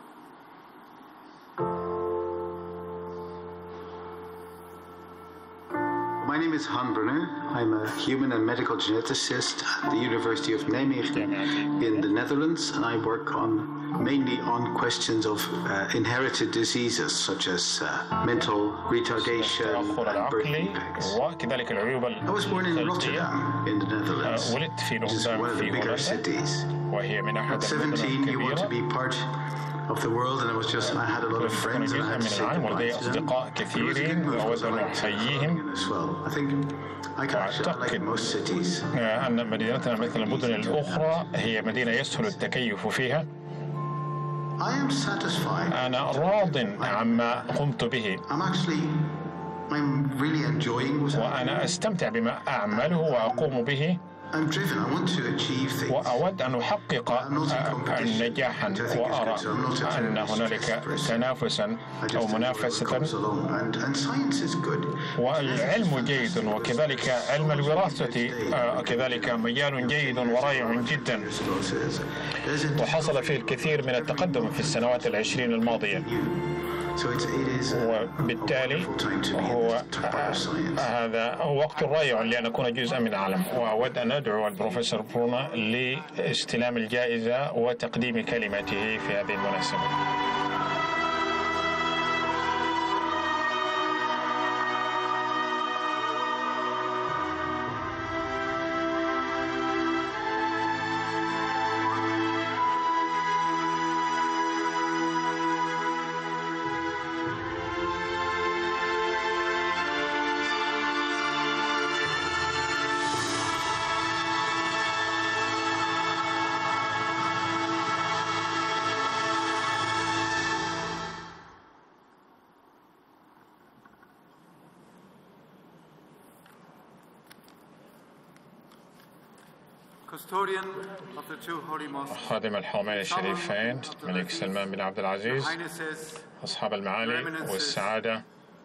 My name is Han Brunner. I'm a human and medical geneticist at the University of Nijmegen in the Netherlands, and I work on mainly on questions of uh, inherited diseases such as uh, mental retardation and birth defects. I was born in Rotterdam in the Netherlands, which is one of the bigger cities. At seventeen, you want to be part of the world, and I was just I had a lot of friends and I had to say goodbye to them. It was a good move for Copenhagen as well. I think I can actually like most cities. أن مدينتنا مثل المدن الأخرى هي مدينة يسهل التكيف فيها. I am satisfied. أنا راض عما قمت به. I'm actually I'm really enjoying what وأنا أستمتع بما أعمله وأقوم به. I'm driven. I want to achieve things. وأود أن أحقق نجاحا، وأرى أن هنالك تنافسا أو منافسة، والعلم جيد، وكذلك علم الوراثة كذلك مجال جيد ورائع جدا، وحصل فيه الكثير من التقدم في السنوات العشرين الماضية. وبالتالي هو هذا وقت رائع لأن أكون جزءا من العالم، وأود أن أدعو البروفيسور برونا لاستلام الجائزة وتقديم كلمته في هذه المناسبة. خادم الحرمين الشريفين الملك سلمان بن عبد العزيز، أصحاب المعالي والسعادة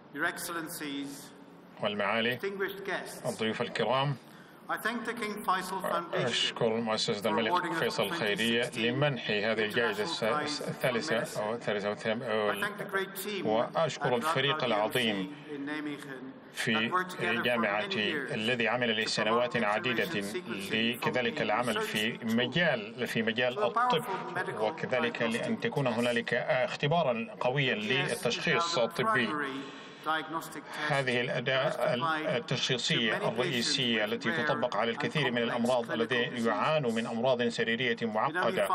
والمعالي، الضيوف الكرام، أشكر مؤسسة الملك فيصل الخيرية لمنح هذه الجائزة الثالثة أو الثالثة، وأشكر الفريق العظيم في جامعتي الذي عمل لسنوات عديدة لكذلك العمل في مجال في مجال الطب، وكذلك لأن تكون هنالك اختبارا قويا للتشخيص الطبي. هذه الأداة التشخيصية الرئيسية التي تطبق على الكثير من الأمراض الذين يعانوا من أمراض سريرية معقدة.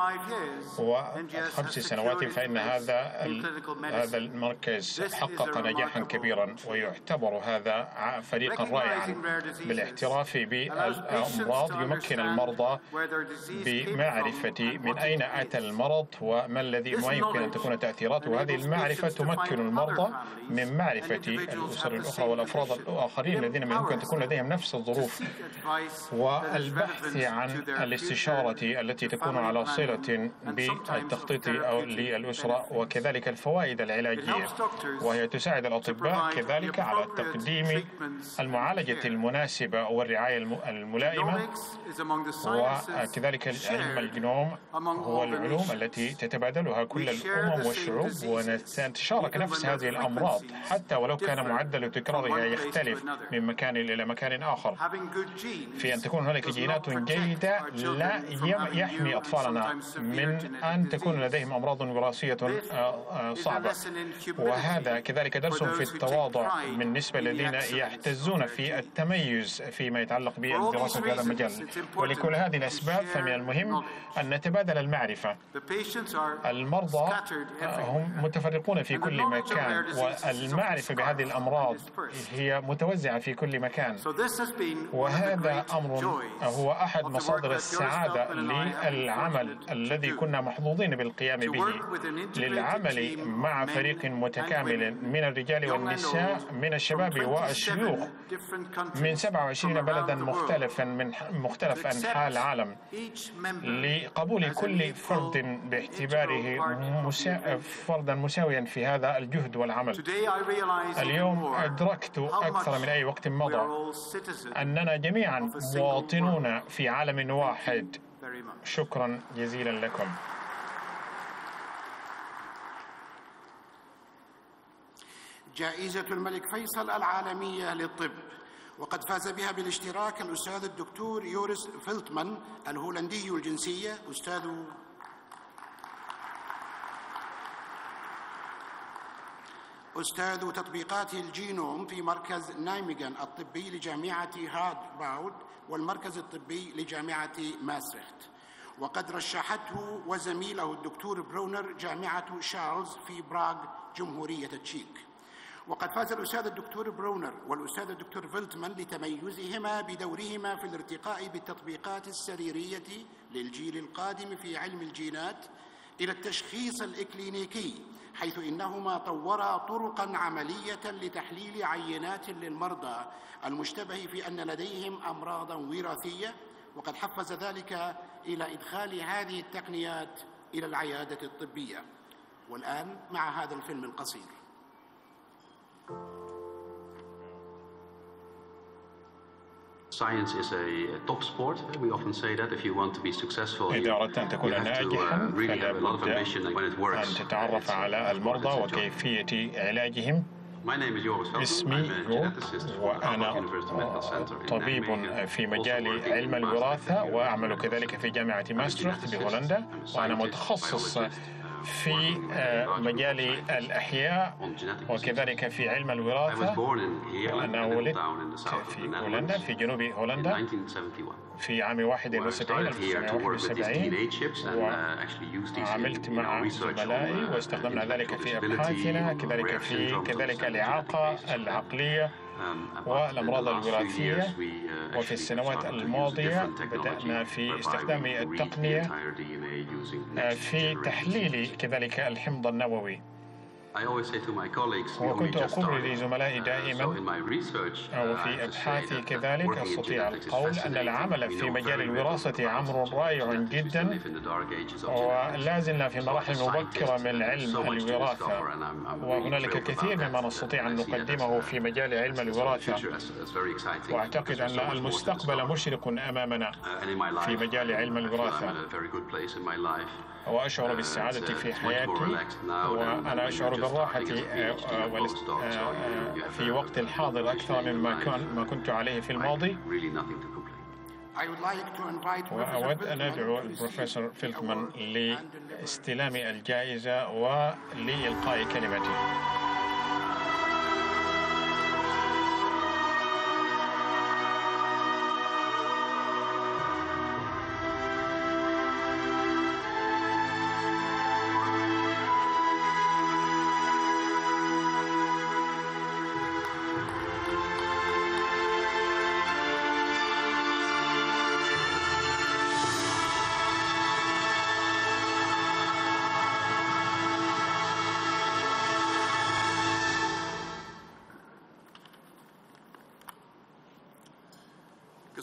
وخمس سنوات فإن هذا هذا المركز حقق نجاحا كبيرا، ويعتبر هذا فريقا رائعا بالاعتراف بالأمراض. يمكن المرضى بمعرفة من أين أتى المرض وما الذي ما يمكن أن تكون تأثيراته. هذه المعرفة تمكن المرضى من معرفة الأسر الأخرى والأفراد الآخرين الذين ممكن أن تكون لديهم نفس الظروف، والبحث عن الاستشارة التي تكون على صلة بالتخطيط للأسرة، وكذلك الفوائد العلاجية، وهي تساعد الأطباء كذلك على تقديم المعالجة المناسبة والرعاية الملائمة. وكذلك علم الجينوم هو العلوم التي تتبادلها كل الأمم والشعوب، ونتشارك نفس هذه الأمراض حتى ولو كان معدل تكرارها يختلف من مكان إلى مكان آخر. في أن تكون هناك جينات جيدة لا يحمي أطفالنا من أن تكون لديهم أمراض وراثية صعبة. وهذا كذلك درس في التواضع بالنسبة للذين يحتزون في التميز فيما يتعلق بالدراسة في هذا المجال. ولكل هذه الأسباب فمن المهم أن نتبادل المعرفة. المرضى هم متفرقون في كل مكان، والمعرفة بهذه الأمراض هي متوزعة في كل مكان، وهذا أمر هو أحد مصادر السعادة للعمل الذي كنا محظوظين بالقيام به، للعمل مع فريق متكامل من الرجال والنساء، من الشباب والشيوخ، من سبعة وعشرين بلدا مختلفا من مختلف أنحاء العالم، لقبول كل فرد باعتباره مسا... فردا مساويا في هذا الجهد والعمل. اليوم أدركت أكثر من أي وقت مضى أننا جميعا مواطنون في عالم واحد. شكرا جزيلا لكم. جائزة الملك فيصل العالمية للطب، وقد فاز بها بالاشتراك الأستاذ الدكتور يوريس فيلتمان الهولندي الجنسية، أستاذ أستاذ تطبيقات الجينوم في مركز نايميغان الطبي لجامعة هارفارد والمركز الطبي لجامعة ماسريخت. وقد رشحته وزميله الدكتور برونر جامعة شارلز في براغ جمهورية التشيك. وقد فاز الأستاذ الدكتور برونر والأستاذ الدكتور فيلتمان لتميزهما بدورهما في الارتقاء بالتطبيقات السريرية للجيل القادم في علم الجينات إلى التشخيص الإكلينيكي، حيث إنهما طورا طرقاً عملية لتحليل عينات للمرضى المشتبه في أن لديهم أمراضاً وراثية، وقد حفز ذلك إلى إدخال هذه التقنيات إلى العيادة الطبية. والآن مع هذا الفيلم القصير. Science is a top sport. We often say that if you want to be successful, إذا أردت أن تكون ناجحاً فلا بد أن تتعرف على المرضى وكيفية علاجهم. اسمي رو، وأنا طبيب في مجال علم الوراثة، وأعمل كذلك في جامعة ماستريخت بهولندا، وأنا متخصص في مجال الأحياء وكذلك في علم الوراثة. أنا ولدت في هولندا في جنوب هولندا في عام واحد وسبعين ألف وتسعمائة وواحد وسبعين، وعملت مع زملائي واستخدمنا ذلك في أبحاثنا، كذلك في كذلك الإعاقة العقلية والأمراض الوراثية. وفي السنوات الماضية بدأنا في استخدام التقنية في تحليل كذلك الحمض النووي. وكنت أقول لزملائي دائما وفي أبحاثي كذلك أستطيع القول أن العمل في مجال الوراثة أمر رائع جدا، ولا زلنا في مراحل مبكرة من علم الوراثة، وهنالك الكثير مما نستطيع أن نقدمه في مجال علم الوراثة. وأعتقد أن المستقبل مشرق أمامنا في مجال علم الوراثة، وأشعر بالسعادة في حياتي، وأنا أشعر بالراحة في وقت الحاضر أكثر مما كان ما كنت عليه في الماضي. وأود أن أدعو البروفيسور فيلتمان لاستلام الجائزة ولإلقاء كلمته.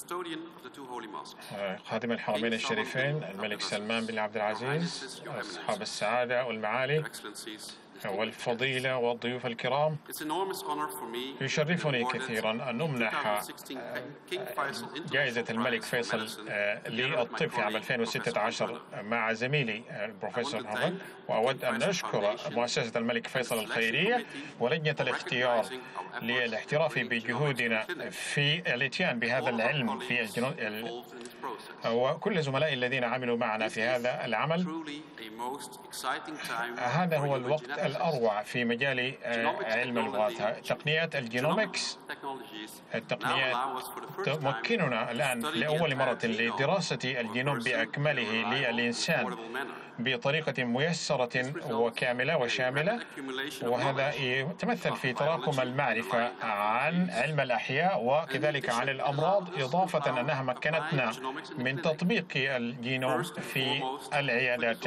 خادم الحرمين الشريفين الملك سلمان بن عبد العزيز، أصحاب السعادة والمعالي والفضيلة والضيوف الكرام، يشرفني كثيرا أن أمنح جائزة الملك فيصل للطب في عام ألفين وستة عشر مع زميلي البروفيسور هافن. وأود أن أشكر مؤسسة الملك فيصل الخيرية ولجنة الاختيار للاحتراف بجهودنا في الاتيان بهذا العلم في الجنود، وكل زملائي الذين عملوا معنا في هذا العمل. هذا هو الوقت الأروع في مجال علم اللغات. تقنيات الجينومكس، التقنيات تمكننا الآن لأول مرة لدراسة الجينوم بأكمله للإنسان بطريقة ميسرة وكاملة وشاملة، وهذا يتمثل في تراكم المعرفة عن علم الأحياء وكذلك عن الأمراض، إضافة أنها مكنتنا من تطبيق الجينوم في العيادات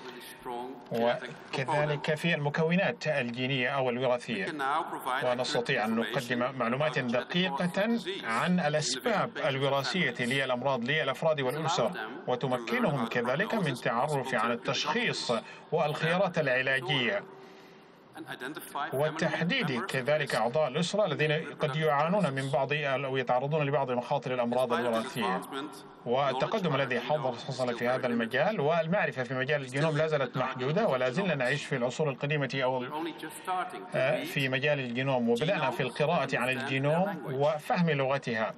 وكذلك في المكونات الجينية أو الوراثية، ونستطيع أن نقدم معلومات دقيقة عن الأسباب الوراثية للأمراض للأفراد والأسر، وتمكنهم كذلك من التعرف على التشخيص والخيارات العلاجية وتحديد كذلك أعضاء الأسرة الذين قد يعانون من بعض أو يتعرضون لبعض مخاطر الأمراض الوراثية. والتقدم الذي حصل في هذا المجال والمعرفة في مجال الجينوم لا زالت محدودة، ولا زلنا نعيش في العصور القديمة أو في مجال الجينوم، وبدأنا في القراءة عن الجينوم وفهم لغتها.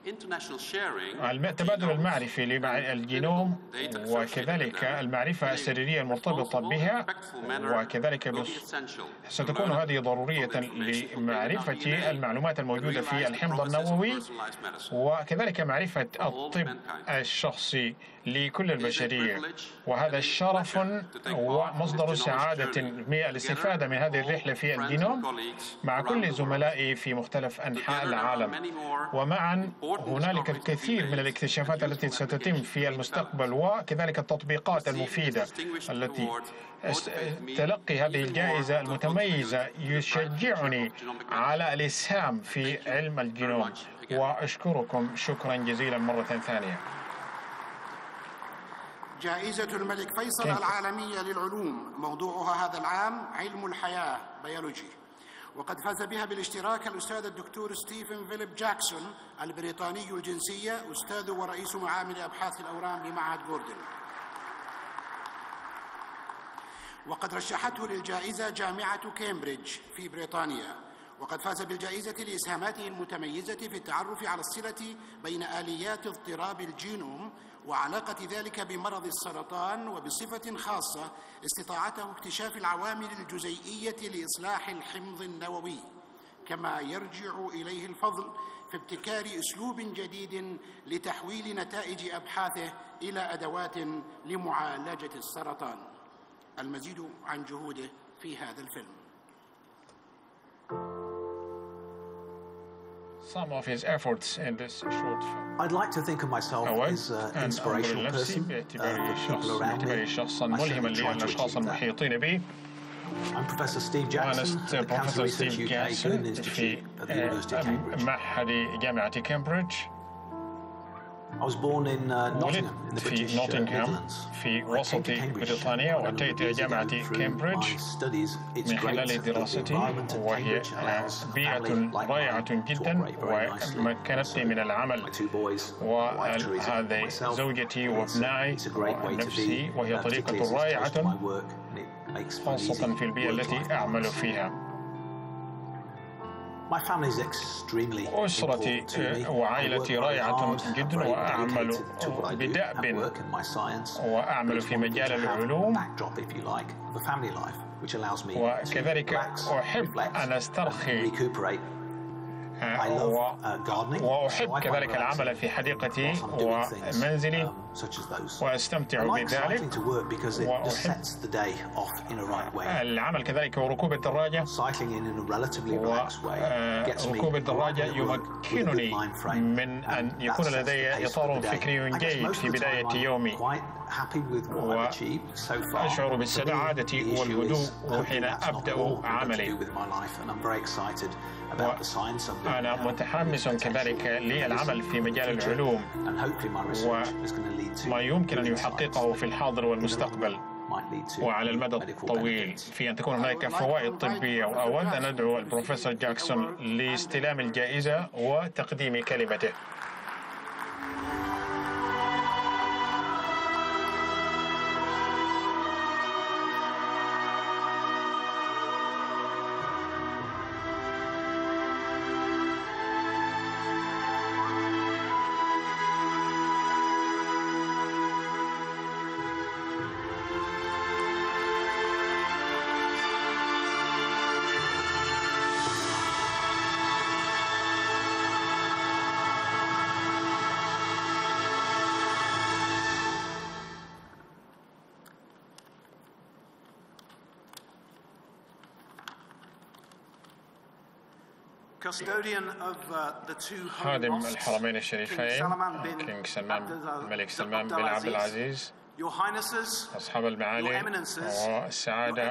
التبادل المعرفي للجينوم وكذلك المعرفة السريرية المرتبطة بها، وكذلك ستكون هذه ضرورية لمعرفة المعلومات الموجودة في الحمض النووي، وكذلك معرفة الطب الشخصي لكل البشرية. وهذا شرف ومصدر سعادة بالاستفادة من هذه الرحلة في الجينوم مع كل زملائي في مختلف أنحاء العالم. ومعا هنالك الكثير من الاكتشافات التي ستتم في المستقبل، وكذلك التطبيقات المفيدة التي تلقي هذه الجائزة المتميزة يشجعني على الإسهام في علم الجينوم. وأشكركم شكرا جزيلا مرة ثانية. جائزة الملك فيصل العالمية للعلوم موضوعها هذا العام علم الحياة بيولوجي، وقد فاز بها بالاشتراك الأستاذ الدكتور ستيفن فيليب جاكسون البريطاني الجنسية، أستاذ ورئيس معامل أبحاث الأورام بمعهد جوردن. وقد رشحته للجائزة جامعة كامبريدج في بريطانيا، وقد فاز بالجائزة لإسهاماته المتميزة في التعرف على الصلة بين آليات اضطراب الجينوم وعلاقة ذلك بمرض السرطان، وبصفة خاصة استطاعته اكتشاف العوامل الجزيئية لإصلاح الحمض النووي، كما يرجع إليه الفضل في ابتكار أسلوب جديد لتحويل نتائج أبحاثه إلى أدوات لمعالجة السرطان. المزيد عن جهوده في هذا الفيلم. Some of his efforts in this short film. I'd like to think of myself as an inspirational person for people around me. ملهما للأشخاص المحيطين بي. I'm Professor Steve Jackson at the Cancer Research U K Goodin Institute at the University of Cambridge. معهد جامعة كامبريدج. I was born in uh, Nottingham in the British uh, Midlands. في وسط بريطانيا، وأتيت إلى جامعة كامبريدج من خلال دراستي، وهي بيئة رائعة جدا ومكنتني من العمل. وهذه زوجتي وابنائي ونفسي، وهي طريقة رائعة خاصة في البيئة التي أعمل فيها. أسرتي وعائلتي رائعة جدا، وأعمل بدأب وأعمل في مجال العلوم، وكذلك أحب أن أسترخي وأحب كذلك العمل في حديقتي ومنزلي، وأستمتع بذلك. العمل كذلك وركوب الدراجة، وركوب الدراجة يمكنني من أن يكون لدي إطار فكري جيد في بداية يومي، وأشعر بالسعادة والهدوء حين أبدأ عملي. وأنا متحمس كذلك للعمل في مجال العلوم وما يمكن أن يحققه في الحاضر والمستقبل وعلى المدى الطويل في أن تكون هناك فوائد طبية. وأود أن أدعو البروفيسور جاكسون لاستلام الجائزة وتقديم كلمته. خادم الحرمين الشريفين كينج سلمان الملك سلمان بن عبد العزيز، أصحاب المعالي والسعادة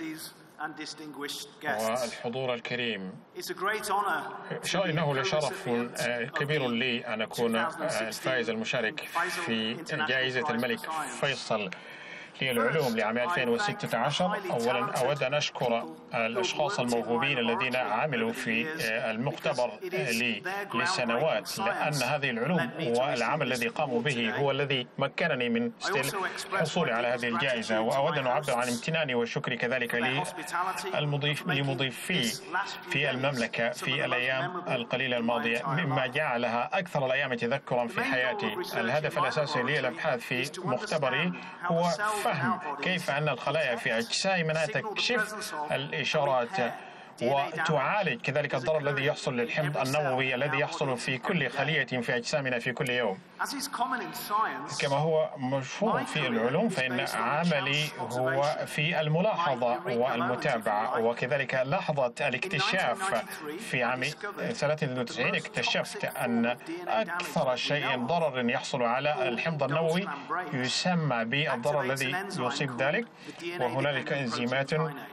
والحضور الكريم، إنه لشرف كبير لي أن أكون الفائز المشارك في جائزة الملك فيصل للعلوم لعام ألفين وستة عشر. أولا أود أن أشكر الأشخاص الموهوبين الذين عملوا في المختبر لي لسنوات، لأن هذه العلوم والعمل الذي قاموا به هو الذي مكنني من الحصول على هذه الجائزة. وأود أن أعبر عن امتناني وشكري كذلك للمضيف لمضيفي في المملكة في الأيام القليلة الماضية، مما جعلها أكثر الأيام تذكرا في حياتي. الهدف الأساسي للأبحاث في مختبري هو فهم كيف أن الخلايا في أجسامنا تكشف الإشارات وتعالج كذلك الضرر الذي يحصل للحمض النووي الذي يحصل في كل خلية في أجسامنا في كل يوم. كما هو مشهور في العلوم، فإن عملي هو في الملاحظة والمتابعة، وكذلك لحظة الاكتشاف في عام ثلاثة وتسعين اكتشفت أن أكثر شيء ضرر يحصل على الحمض النووي يسمى بالضرر الذي يصيب ذلك، وهنالك إنزيمات،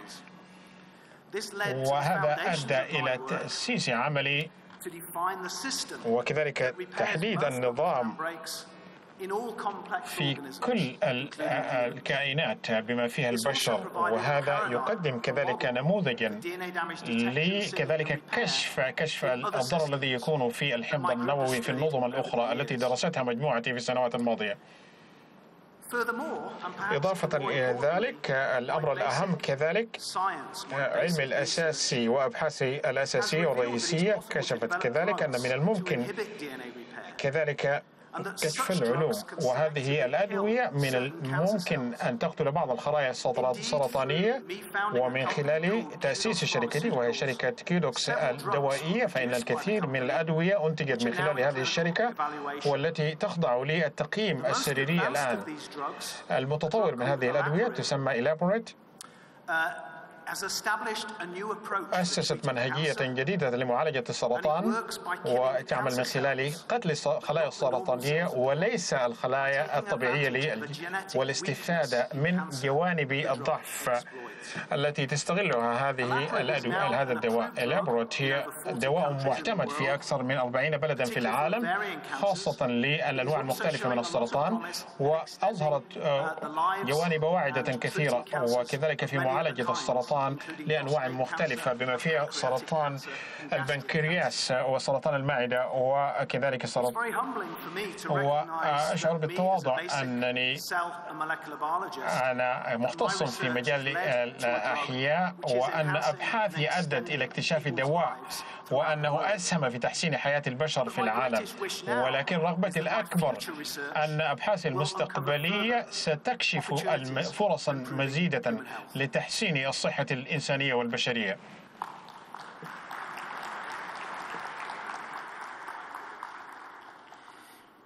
وهذا أدى إلى تأسيس عملي وكذلك تحديد النظام في كل الكائنات بما فيها البشر. وهذا يقدم كذلك نموذجا لكذلك كشف كشف الضرر الذي يكون في الحمض النووي في النظم الأخرى التي درستها مجموعتي في السنوات الماضية. إضافة إلى ذلك، الأمر الأهم كذلك علم الأساسي وأبحاثي الأساسية والرئيسية كشفت كذلك أن من الممكن كذلك كشف العلوم، وهذه الأدوية من الممكن أن تقتل بعض الخلايا السرطانية. ومن خلال تأسيس شركتي وهي شركة كيودوكس الدوائية، فإن الكثير من الأدوية أنتجت من خلال هذه الشركة والتي تخضع للتقييم السريري الآن. المتطور من هذه الأدوية تسمى إلابوريت، أسست منهجية جديدة لمعالجة السرطان وتعمل من خلال قتل الخلايا السرطانية وليس الخلايا الطبيعية والاستفادة من جوانب الضعف التي تستغلها هذه الأدوية. هذا الدواء إلابوريت هي دواء معتمد في أكثر من أربعين بلدا في العالم، خاصة للأنواع المختلفة من السرطان، وأظهرت جوانب واعدة كثيرة وكذلك في معالجة السرطان لأنواع مختلفة بما فيها سرطان البنكرياس وسرطان المعدة وكذلك سرطان. وأشعر بالتواضع أنني أنا مختص في مجال الأحياء، وأن أبحاثي أدت إلى اكتشاف دواء وأنه أسهم في تحسين حياة البشر في العالم. ولكن رغبتي الأكبر أن أبحاثي المستقبلية ستكشف فرصا مزيدة لتحسين الصحة الإنسانية والبشرية.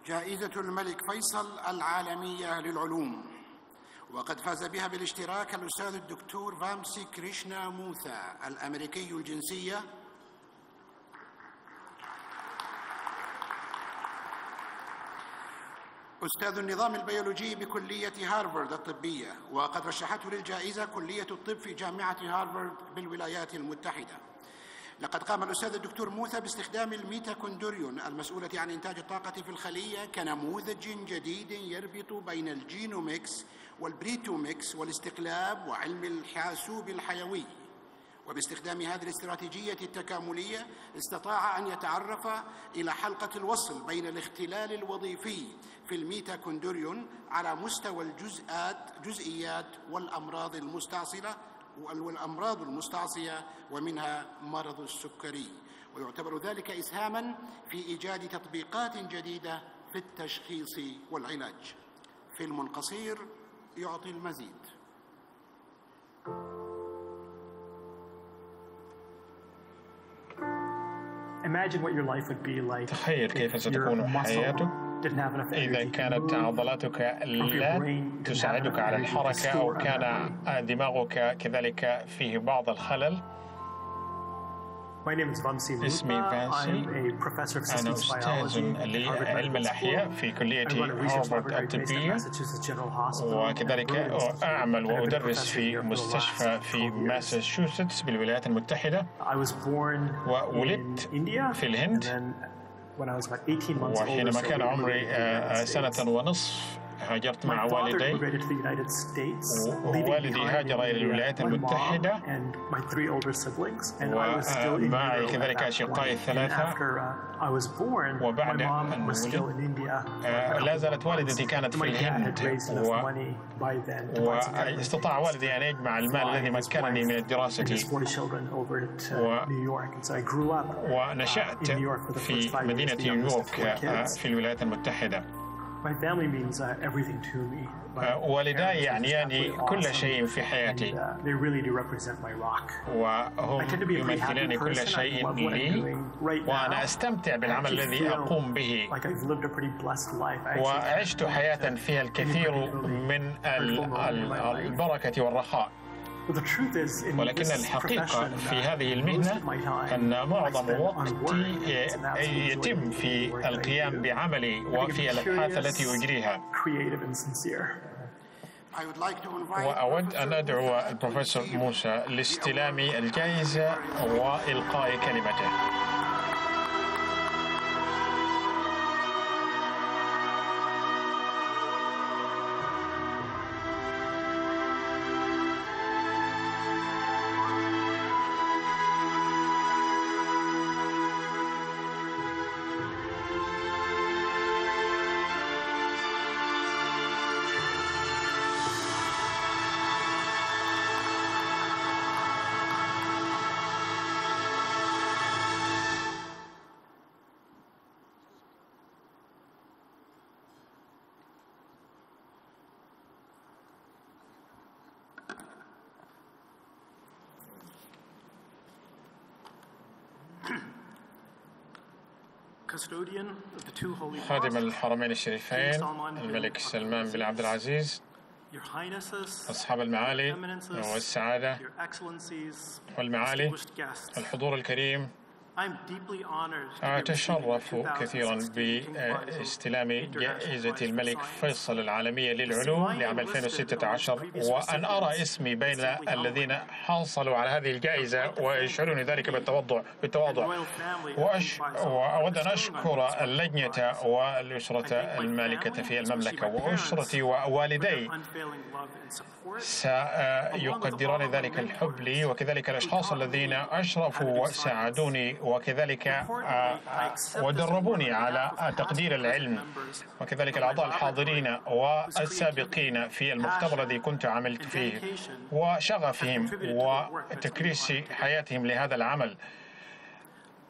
جائزة الملك فيصل العالمية للعلوم، وقد فاز بها بالاشتراك الأستاذ الدكتور فامسي كريشنا موثا الأمريكي الجنسية أستاذ النظام البيولوجي بكلية هارفارد الطبية، وقد رشحته للجائزة كلية الطب في جامعة هارفارد بالولايات المتحدة. لقد قام الأستاذ الدكتور موثا باستخدام الميتوكوندريون المسؤولة عن إنتاج الطاقة في الخلية كنموذج جديد يربط بين الجينوميكس والبريتوميكس والاستقلاب وعلم الحاسوب الحيوي. وباستخدام هذه الاستراتيجية التكاملية استطاع أن يتعرف إلى حلقة الوصل بين الاختلال الوظيفي في الميتوكوندريون على مستوى الجزئات جزئيات والأمراض المستعصلة والأمراض المستعصية ومنها مرض السكري، ويعتبر ذلك إسهاماً في إيجاد تطبيقات جديدة في التشخيص والعلاج. فيلم قصير يعطي المزيد. تخيل كيف ستكون حياتك إذا كانت عضلاتك لا تساعدك على الحركة أو كان دماغك كذلك فيه بعض الخلل. اسمي فانسي، أنا أستاذ لعلم الأحياء في كلية هارفارد الطبية، وكذلك أعمل وأدرس في مستشفى في ماساتشوستس بالولايات المتحدة، وولدت في الهند، وحينما كان عمري سنة ونصف هاجرت مع والدي، ووالدي هاجر إلى الولايات المتحدة ومعي كذلك أشقائي الثلاثة. وبعد أن ولدت لا زالت والدتي كانت في الهند، واستطاع والدي أن يجمع المال الذي مكنني من الدراسة، ونشأت في مدينة نيويورك في الولايات المتحدة. والداي يعنياني كل شيء في حياتي، وهم يمثلان كل شيء لي، وأنا أستمتع بالعمل الذي أقوم به، وعشت حياة فيها الكثير من البركة والرخاء. ولكن الحقيقة في هذه المهنة أن معظم وقتي يتم في القيام بعملي وفي الأبحاث التي أجريها. وأود أن أدعو البروفيسور موسى لاستلام الجائزة وإلقاء كلمته. خادم الحرمين الشريفين الملك سلمان بن عبد العزيز، أصحاب المعالي والسعادة والمعالي، الحضور الكريم، أتشرف كثيرا باستلام جائزة الملك فيصل العالمية للعلوم لعام ألفين وستة عشر، وأن أرى اسمي بين الذين حصلوا على هذه الجائزة ويشعرون ذلك بالتواضع بالتواضع وأش... وأود أن أشكر اللجنة والأسرة المالكة في المملكة وأسرتي ووالدي سيقدران ذلك الحب لي، وكذلك الأشخاص الذين أشرفوا وساعدوني وكذلك ودربوني على تقدير العلم، وكذلك الأعضاء الحاضرين والسابقين في المختبر الذي كنت عملت فيه، وشغفهم وتكريس حياتهم لهذا العمل.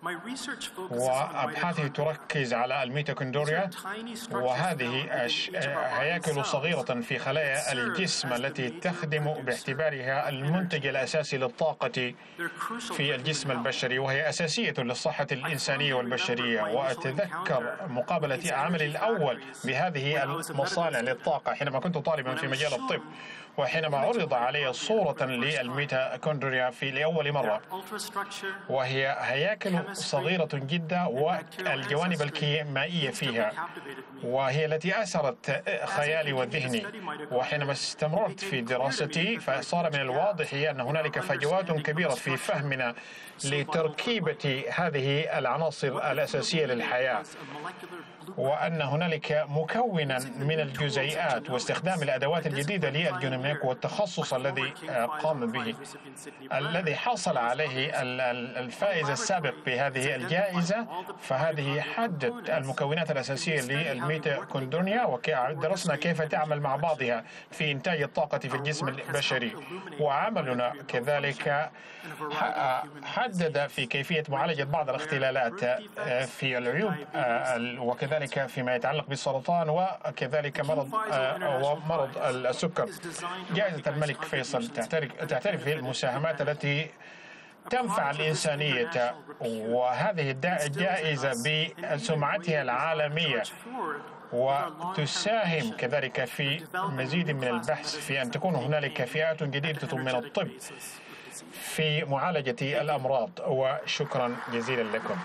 وأبحاثي تركز على الميتوكوندريا، وهذه هياكل صغيرة في خلايا الجسم التي تخدم باعتبارها المنتج الأساسي للطاقة في الجسم البشري، وهي أساسية للصحة الإنسانية والبشرية. وأتذكر مقابلة عملي الأول بهذه المصانع للطاقة حينما كنت طالبا في مجال الطب، وحينما عرض علي صورة للميتوكوندريا في لأول مرة، وهي هياكل صغيرة جدا والجوانب الكيميائية فيها، وهي التي أثرت خيالي وذهني. وحينما استمررت في دراستي فصار من الواضح أن هنالك فجوات كبيرة في فهمنا لتركيبة هذه العناصر الأساسية للحياة، وأن هنالك مكونا من الجزيئات، واستخدام الأدوات الجديدة للجينوميك والتخصص الذي قام به الذي حصل عليه الفائز السابق بهذه الجائزة. فهذه حدد المكونات الأساسية للميتوكوندريا، ودرسنا كيف تعمل مع بعضها في إنتاج الطاقة في الجسم البشري. وعملنا كذلك حدد في كيفية معالجة بعض الاختلالات في العيوب، وكذلك فيما يتعلق بالسرطان، وكذلك مرض ومرض السكر. جائزة الملك فيصل تعترف بالمساهمات التي تنفع الإنسانية، وهذه الجائزة بسمعتها العالمية وتساهم كذلك في مزيد من البحث في أن تكون هنالك فئات جديدة من الطب في معالجة الأمراض. وشكرا جزيلا لكم.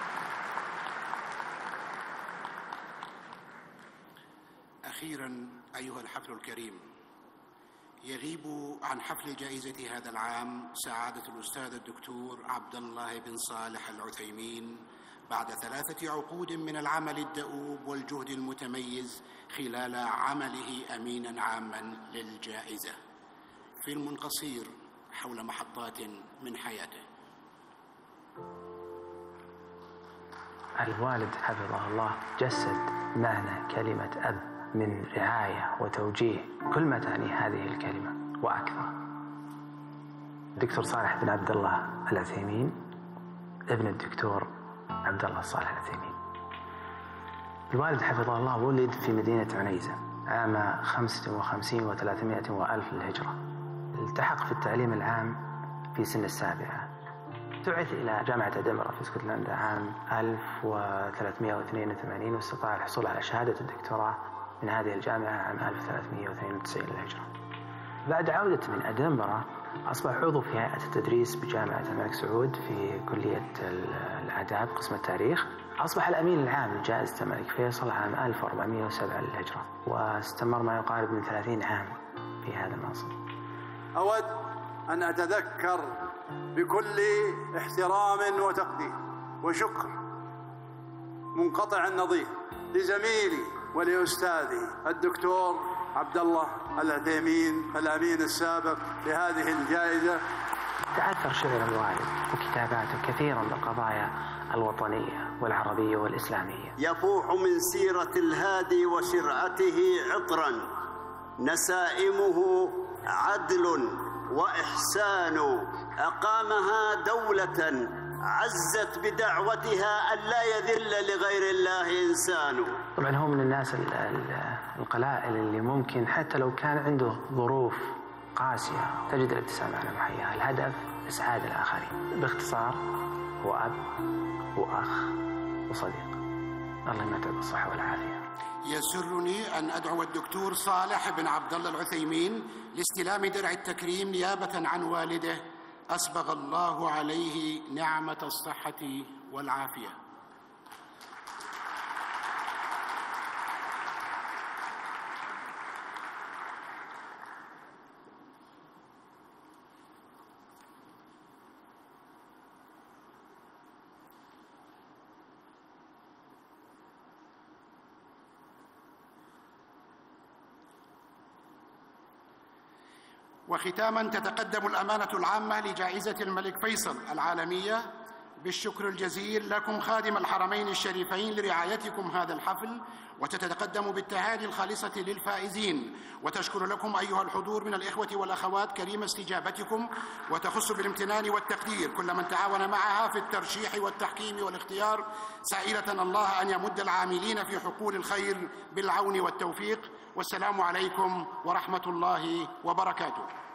أخيرا أيها الحفل الكريم، يغيب عن حفل جائزة هذا العام سعادة الأستاذ الدكتور عبد الله بن صالح العثيمين بعد ثلاثة عقود من العمل الدؤوب والجهد المتميز خلال عمله أمينا عاما للجائزة. فيلم قصير حول محطات من حياته. الوالد حفظه الله جسد معنى كلمة أب من رعاية وتوجيه، كل ما تعني هذه الكلمة وأكثر. الدكتور صالح بن عبد الله العثيمين ابن الدكتور عبد الله الصالح العثيمين. الوالد حفظه الله ولد في مدينة عنيزة عام خمسة وخمسين وثلاثمائة وألف للهجرة. التحق في التعليم العام في سن السابعة. بعث إلى جامعة إدنبرا في اسكتلندا عام ألف وثلاثمائة واثنين وثمانين، واستطاع الحصول على شهادة الدكتوراه من هذه الجامعة عام ألف وثلاثمائة واثنين وتسعين للهجرة. بعد عودته من إدنبرا أصبح عضو في هيئة التدريس بجامعة الملك سعود في كلية الآداب قسم التاريخ. أصبح الأمين العام لجائزة الملك فيصل عام ألف وأربعمائة وسبعة للهجرة، واستمر ما يقارب من ثلاثين عام في هذا المنصب. أود أن أتذكر بكل احترام وتقدير وشكر منقطع النظير لزميلي ولأستاذي الدكتور عبد الله العثيمين الأمين السابق لهذه الجائزة. تأثر شعر الوالد وكتاباته كثيرا بالقضايا الوطنية والعربية والإسلامية. يفوح من سيرة الهادي وشرعته عطرا، نسائمه عدل وإحسان، أقامها دولة عزت بدعوتها أن لا يذل لغير الله إنسان. طبعا هو من الناس القلائل اللي ممكن حتى لو كان عنده ظروف قاسية تجد الابتسامة على محياه. الهدف إسعاد الآخرين. باختصار هو أب وأخ وصديق. الله يمتع بالصحة والعافية. يسرني أن أدعو الدكتور صالح بن عبد الله العثيمين لاستلام درع التكريم نيابة عن والده أسبغ الله عليه نعمة الصحة والعافية. وختاما، تتقدم الأمانة العامة لجائزة الملك فيصل العالمية بالشكر الجزيل لكم خادم الحرمين الشريفين لرعايتكم هذا الحفل، وتتقدم بالتهاني الخالصة للفائزين، وتشكر لكم أيها الحضور من الإخوة والأخوات كريم استجابتكم، وتخص بالامتنان والتقدير كل من تعاون معها في الترشيح والتحكيم والاختيار، سائلة الله أن يمد العاملين في حقول الخير بالعون والتوفيق. والسلام عليكم ورحمة الله وبركاته.